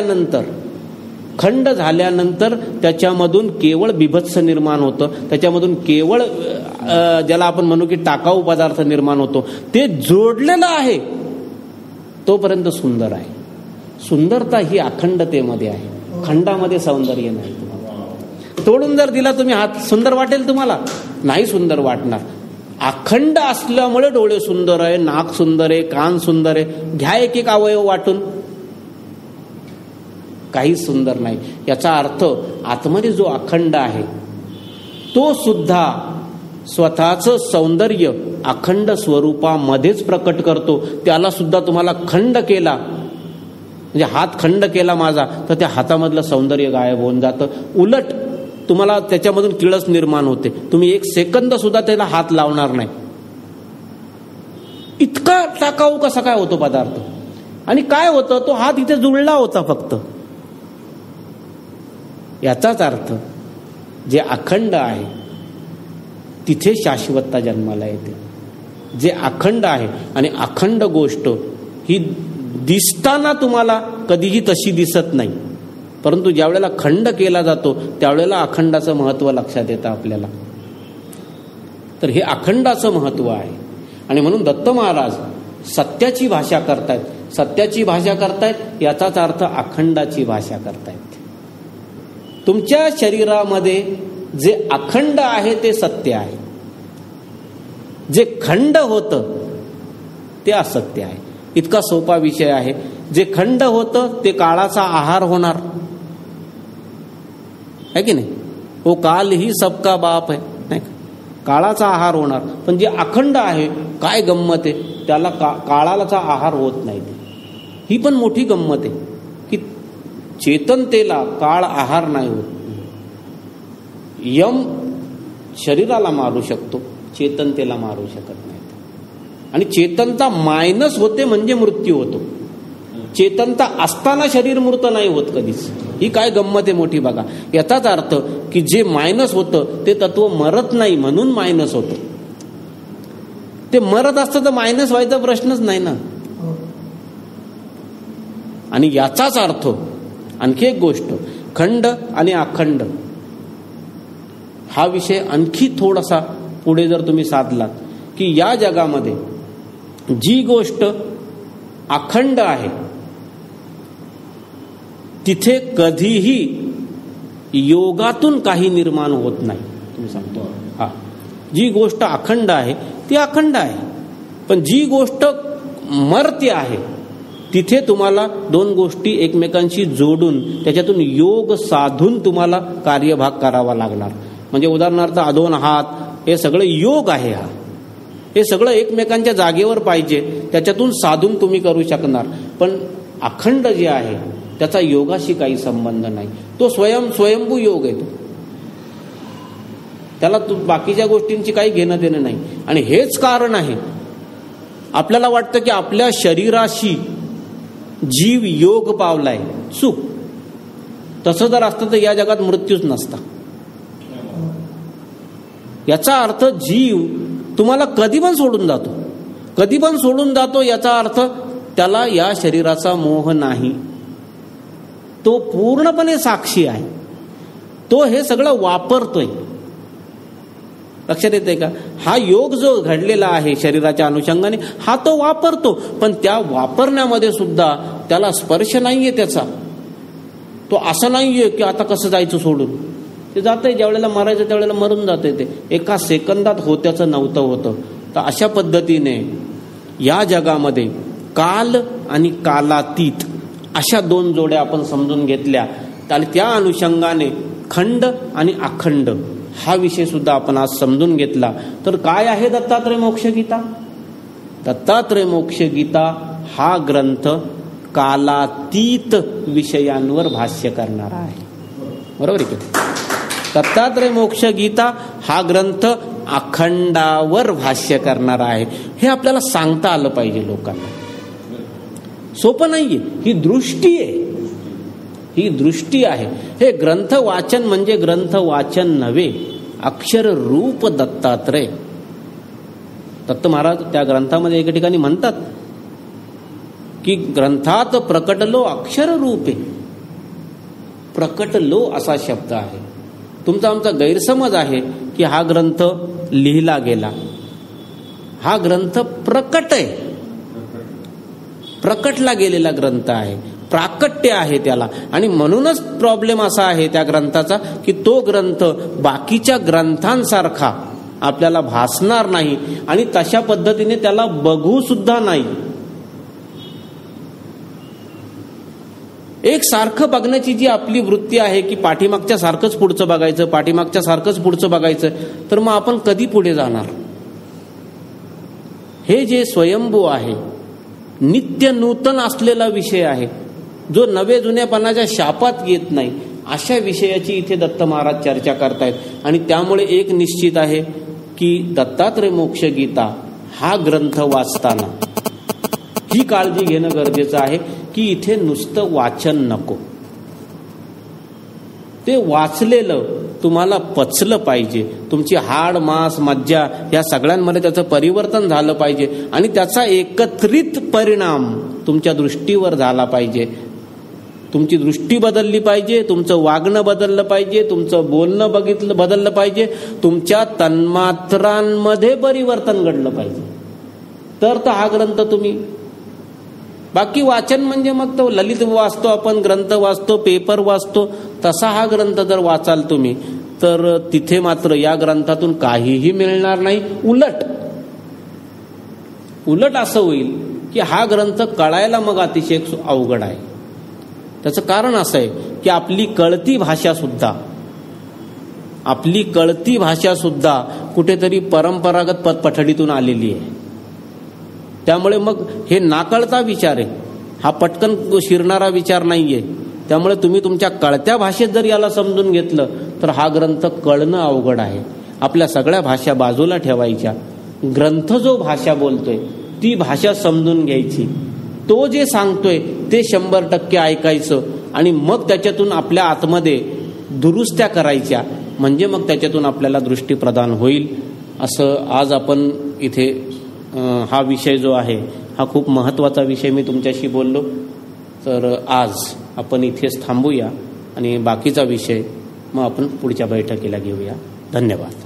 झाल्यानंतर त्याच्यामधून केवळ बिभत्स निर्माण होतं, त्याच्यामधून केवळ ज्याला आपण म्हणू की टाकाऊ पदार्थ निर्माण होतो. ते जोडलेलं आहे तोपर्यंत सुंदर आहे. सुंदरता ही अखंडतेमध्ये आहे, खंडामध्ये सौंदर्य नाही. तोडून जर दिला तुम्ही हात, सुंदर वाटेल तुम्हाला? नाही सुंदर वाटणार. अखंड असल्यामुळे डोळे सुंदर आहे, नाक सुंदर आहे, कान सुंदर आहे. घ्या एक एक अवयव वाटून, काही सुंदर नाही. याचा अर्थ आतमध्ये जो अखंड आहे तो सुद्धा स्वतःचं सौंदर्य अखंड स्वरूपामध्येच प्रकट करतो. त्याला सुद्धा तुम्हाला खंड केला, म्हणजे हात खंड केला माझा, तर त्या हातामधलं सौंदर्य गायब होऊन जातं. उलट तुम्हाला त्याच्यामधून किळस निर्माण होते. तुम्ही 1 सेकंद सुद्धा त्याला हात लावणार नाही. इतका टाकाऊ कसा काय होतो पदार्थ? आणि काय होतं, तो हात इथे जुळला होता फक्त. याचाच अर्थ जे अखंड आहे तिथे शाश्वतता जन्माला येते. जे अखंड आहे. आणि अखंड गोष्ट ही दिसताना तुम्हाला कधीही तशी दिसत नाही, परंतु ज्या वेळेला खंड केला जातो त्यावेळेला अखंडाचं महत्त्व लक्षात येतं आपल्याला. तर हे अखंडाचं महत्त्व आहे. आणि म्हणून दत्त महाराज सत्याची भाषा करतायत. सत्याची भाषा करतायत याचाच अर्थ अखंडाची भाषा करतायत. तुमच्या शरीरामध्ये जे अखंड आहे ते सत्य आहे, जे खंड होतं ते असत्य आहे. इतका सोपा विषय आहे. जे खंड होतं ते काळाचा आहार होणार है की नाही. वो काल ही सबका बाप है, नाही का, काळाचा आहार होणार. पण जे अखंड आहे, काय गंमत आहे, त्याला काळाचा आहार होत नाही. ही पण मोठी गंमत आहे की चेतनतेला काळ आहार नाही होत. यम शरीराला मारू शकतो, चेतनतेला मारू शकत नाही. आणि चेतनता मायनस होते म्हणजे मृत्यू होतो. चेतनता असताना शरीर मृत नाही होत कधीच. ही काय गंमत आहे मोठी बघा. याचाच अर्थ की जे मायनस होतं ते तत्व मरत नाही म्हणून मायनस होतं. ते मरत असतं तर मायनस व्हायचा प्रश्नच नाही ना. आणि याचाच अर्थ आणखी एक गोष्ट, खंड आणि अखंड हा विषय आणखी थोडासा पुढे जर तुम्ही साधलात की या जगामध्ये जी गोष्ट अखंड आहे तिथे कधीही योगातून काही निर्माण होत नाही. तुम्ही सांगतो हा, जी गोष्ट अखंड आहे ती अखंड आहे. पण जी गोष्ट मर्त्य आहे तिथे तुम्हाला दोन गोष्टी एकमेकांशी जोडून त्याच्यातून योग साधून तुम्हाला कार्यभाग करावा लागणार. म्हणजे उदाहरणार्थ दोन हात, हे सगळं योग आहे. हे सगळं एकमेकांच्या जागेवर पाहिजे, त्याच्यातून साधून तुम्ही करू शकणार. पण अखंड जे आहे त्याचा योगाशी काही संबंध नाही. तो स्वयंभू योग आहे. तो त्याला बाकीच्या गोष्टींची काही घेणं देणं नाही. आणि हेच कारण आहे आपल्याला वाटतं की आपल्या शरीराशी जीव योग पावलाय, सुख. तसं जर असतं तर या जगात मृत्यूच नसता. याचा अर्थ जीव तुम्हाला कधी पण सोडून जातो, कधी पण सोडून जातो. याचा अर्थ त्याला या शरीराचा मोह नाही. तो पूर्णपणे साक्षी आहे. तो हे सगळं वापरतोय. लक्षात येते का. हा योग जो घडलेला आहे शरीराच्या अनुषंगाने हा तो वापरतो, पण त्या वापरण्यामध्ये सुद्धा त्याला स्पर्श नाहीये त्याचा. तो असं नाहीये की आता कसं जायचं सोडून. ते जातंय, ज्या वेळेला मरायचं त्यावेळेला मरून जातंय. ते एका सेकंदात होत्याचं नव्हतं होतं. तर अशा पद्धतीने या जगामध्ये काल आणि कालातीत अशा दोन जोड्या आपण समजून घेतल्या. आणि त्या अनुषंगाने खंड आणि अखंड हा विषय सुद्धा आपण आज समजून घेतला. तर काय आहे दत्तात्रय मोक्षगीता. दत्तात्रय मोक्षगीता हा ग्रंथ कालातीत विषयांवर भाष्य करणारा आहे. बरोबर आहे की. दत्तात्रय मोक्षगीता हा ग्रंथ अखंडावर भाष्य करणारा आहे. हे आपल्याला सांगता आलं पाहिजे लोकांना. सोपं नाहीये. ही दृष्टी आहे, ही दृष्टी आहे. हे ग्रंथ वाचन म्हणजे ग्रंथ वाचन नव्हे, अक्षर रूप दत्तात्रय. दत्त महाराज त्या ग्रंथामध्ये एका ठिकाणी म्हणतात की ग्रंथात प्रकटलो अक्षर रूपे. प्रकटलो असा शब्द आहे. तुमचा आमचा गैरसमज आहे की हा ग्रंथ लिहिला गेला. हा ग्रंथ प्रकट आहे, प्रकटला गेलेला ग्रंथ आहे, प्राकट्य आहे त्याला. आणि म्हणूनच प्रॉब्लेम असा आहे त्या ग्रंथाचा की तो ग्रंथ बाकीच्या ग्रंथांसारखा आपल्याला भासणार नाही आणि तशा पद्धतीने त्याला बघू सुद्धा नाही. एक सारखं बघण्याची जी आपली वृत्ती आहे की पाठीमागच्या सारखंच पुढचं बघायचं, पाठीमागच्या सारखंच पुढचं बघायचं, तर मग आपण कधी पुढे जाणार. हे जे स्वयंभू आहे, नित्य नूतन असलेला विषय आहे, जो नवे जुन्यापणाच्या शापात येत नाही, अशा विषयाची इथे दत्त महाराज चर्चा करतायत. आणि त्यामुळे एक निश्चित आहे की दत्तात्रय मोक्षगीता हा ग्रंथ वाचताना ही काळजी घेणं गरजेचं आहे की इथे नुसतं वाचन नको. ते वाचलेलं तुम्हाला पचलं पाहिजे. तुमची हाड मांस मज्जा या सगळ्यांमध्ये त्याचं परिवर्तन झालं पाहिजे आणि त्याचा एकत्रित परिणाम तुमच्या दृष्टीवर झाला पाहिजे. तुमची दृष्टी बदलली पाहिजे, तुमचं वागणं बदललं पाहिजे, तुमचं बोलणं बदललं पाहिजे, तुमच्या तन्मात्रांमध्ये परिवर्तन घडलं पाहिजे. तर हा ग्रंथ तुम्ही, बाकी वाचन म्हणजे मग तो ललित वाचतो आपण, ग्रंथ वाचतो, पेपर वाचतो, तसा हा ग्रंथ जर वाचाल तुम्ही तर तिथे मात्र या ग्रंथातून काहीही मिळणार नाही. उलट असं होईल की हा ग्रंथ कळायला मग अतिशय अवघड आहे. त्याचं कारण असं आहे की आपली कळती भाषा सुद्धा कुठेतरी परंपरागत पठडीतून आलेली आहे. त्यामुळे मग हे नाकळता विचार आहे, हा पटकन शिरणारा विचार नाहीये. त्यामुळे तुम्ही तुमच्या कळत्या भाषेत जर याला समजून घेतलं तर हा ग्रंथ कळणं अवघड आहे. आपल्या सगळ्या भाषा बाजूला ठेवायच्या, ग्रंथ जो भाषा बोलतोय ती भाषा समजून घ्यायची, तो जे सांगतोय ते 100% ऐकायचं आणि मग त्याच्यातून आपल्या आतमध्ये दुरुस्त्या करायच्या, म्हणजे मग त्याच्यातून आपल्याला दृष्टी प्रदान होईल. असं आज आपण इथे हा विषय जो आहे हा खूप महत्त्वाचा विषय मी तुमच्याशी बोललो. तर आज आपण इथेच थांबूया आणि बाकीचा विषय मग आपण पुढच्या बैठकीला घेऊया. धन्यवाद.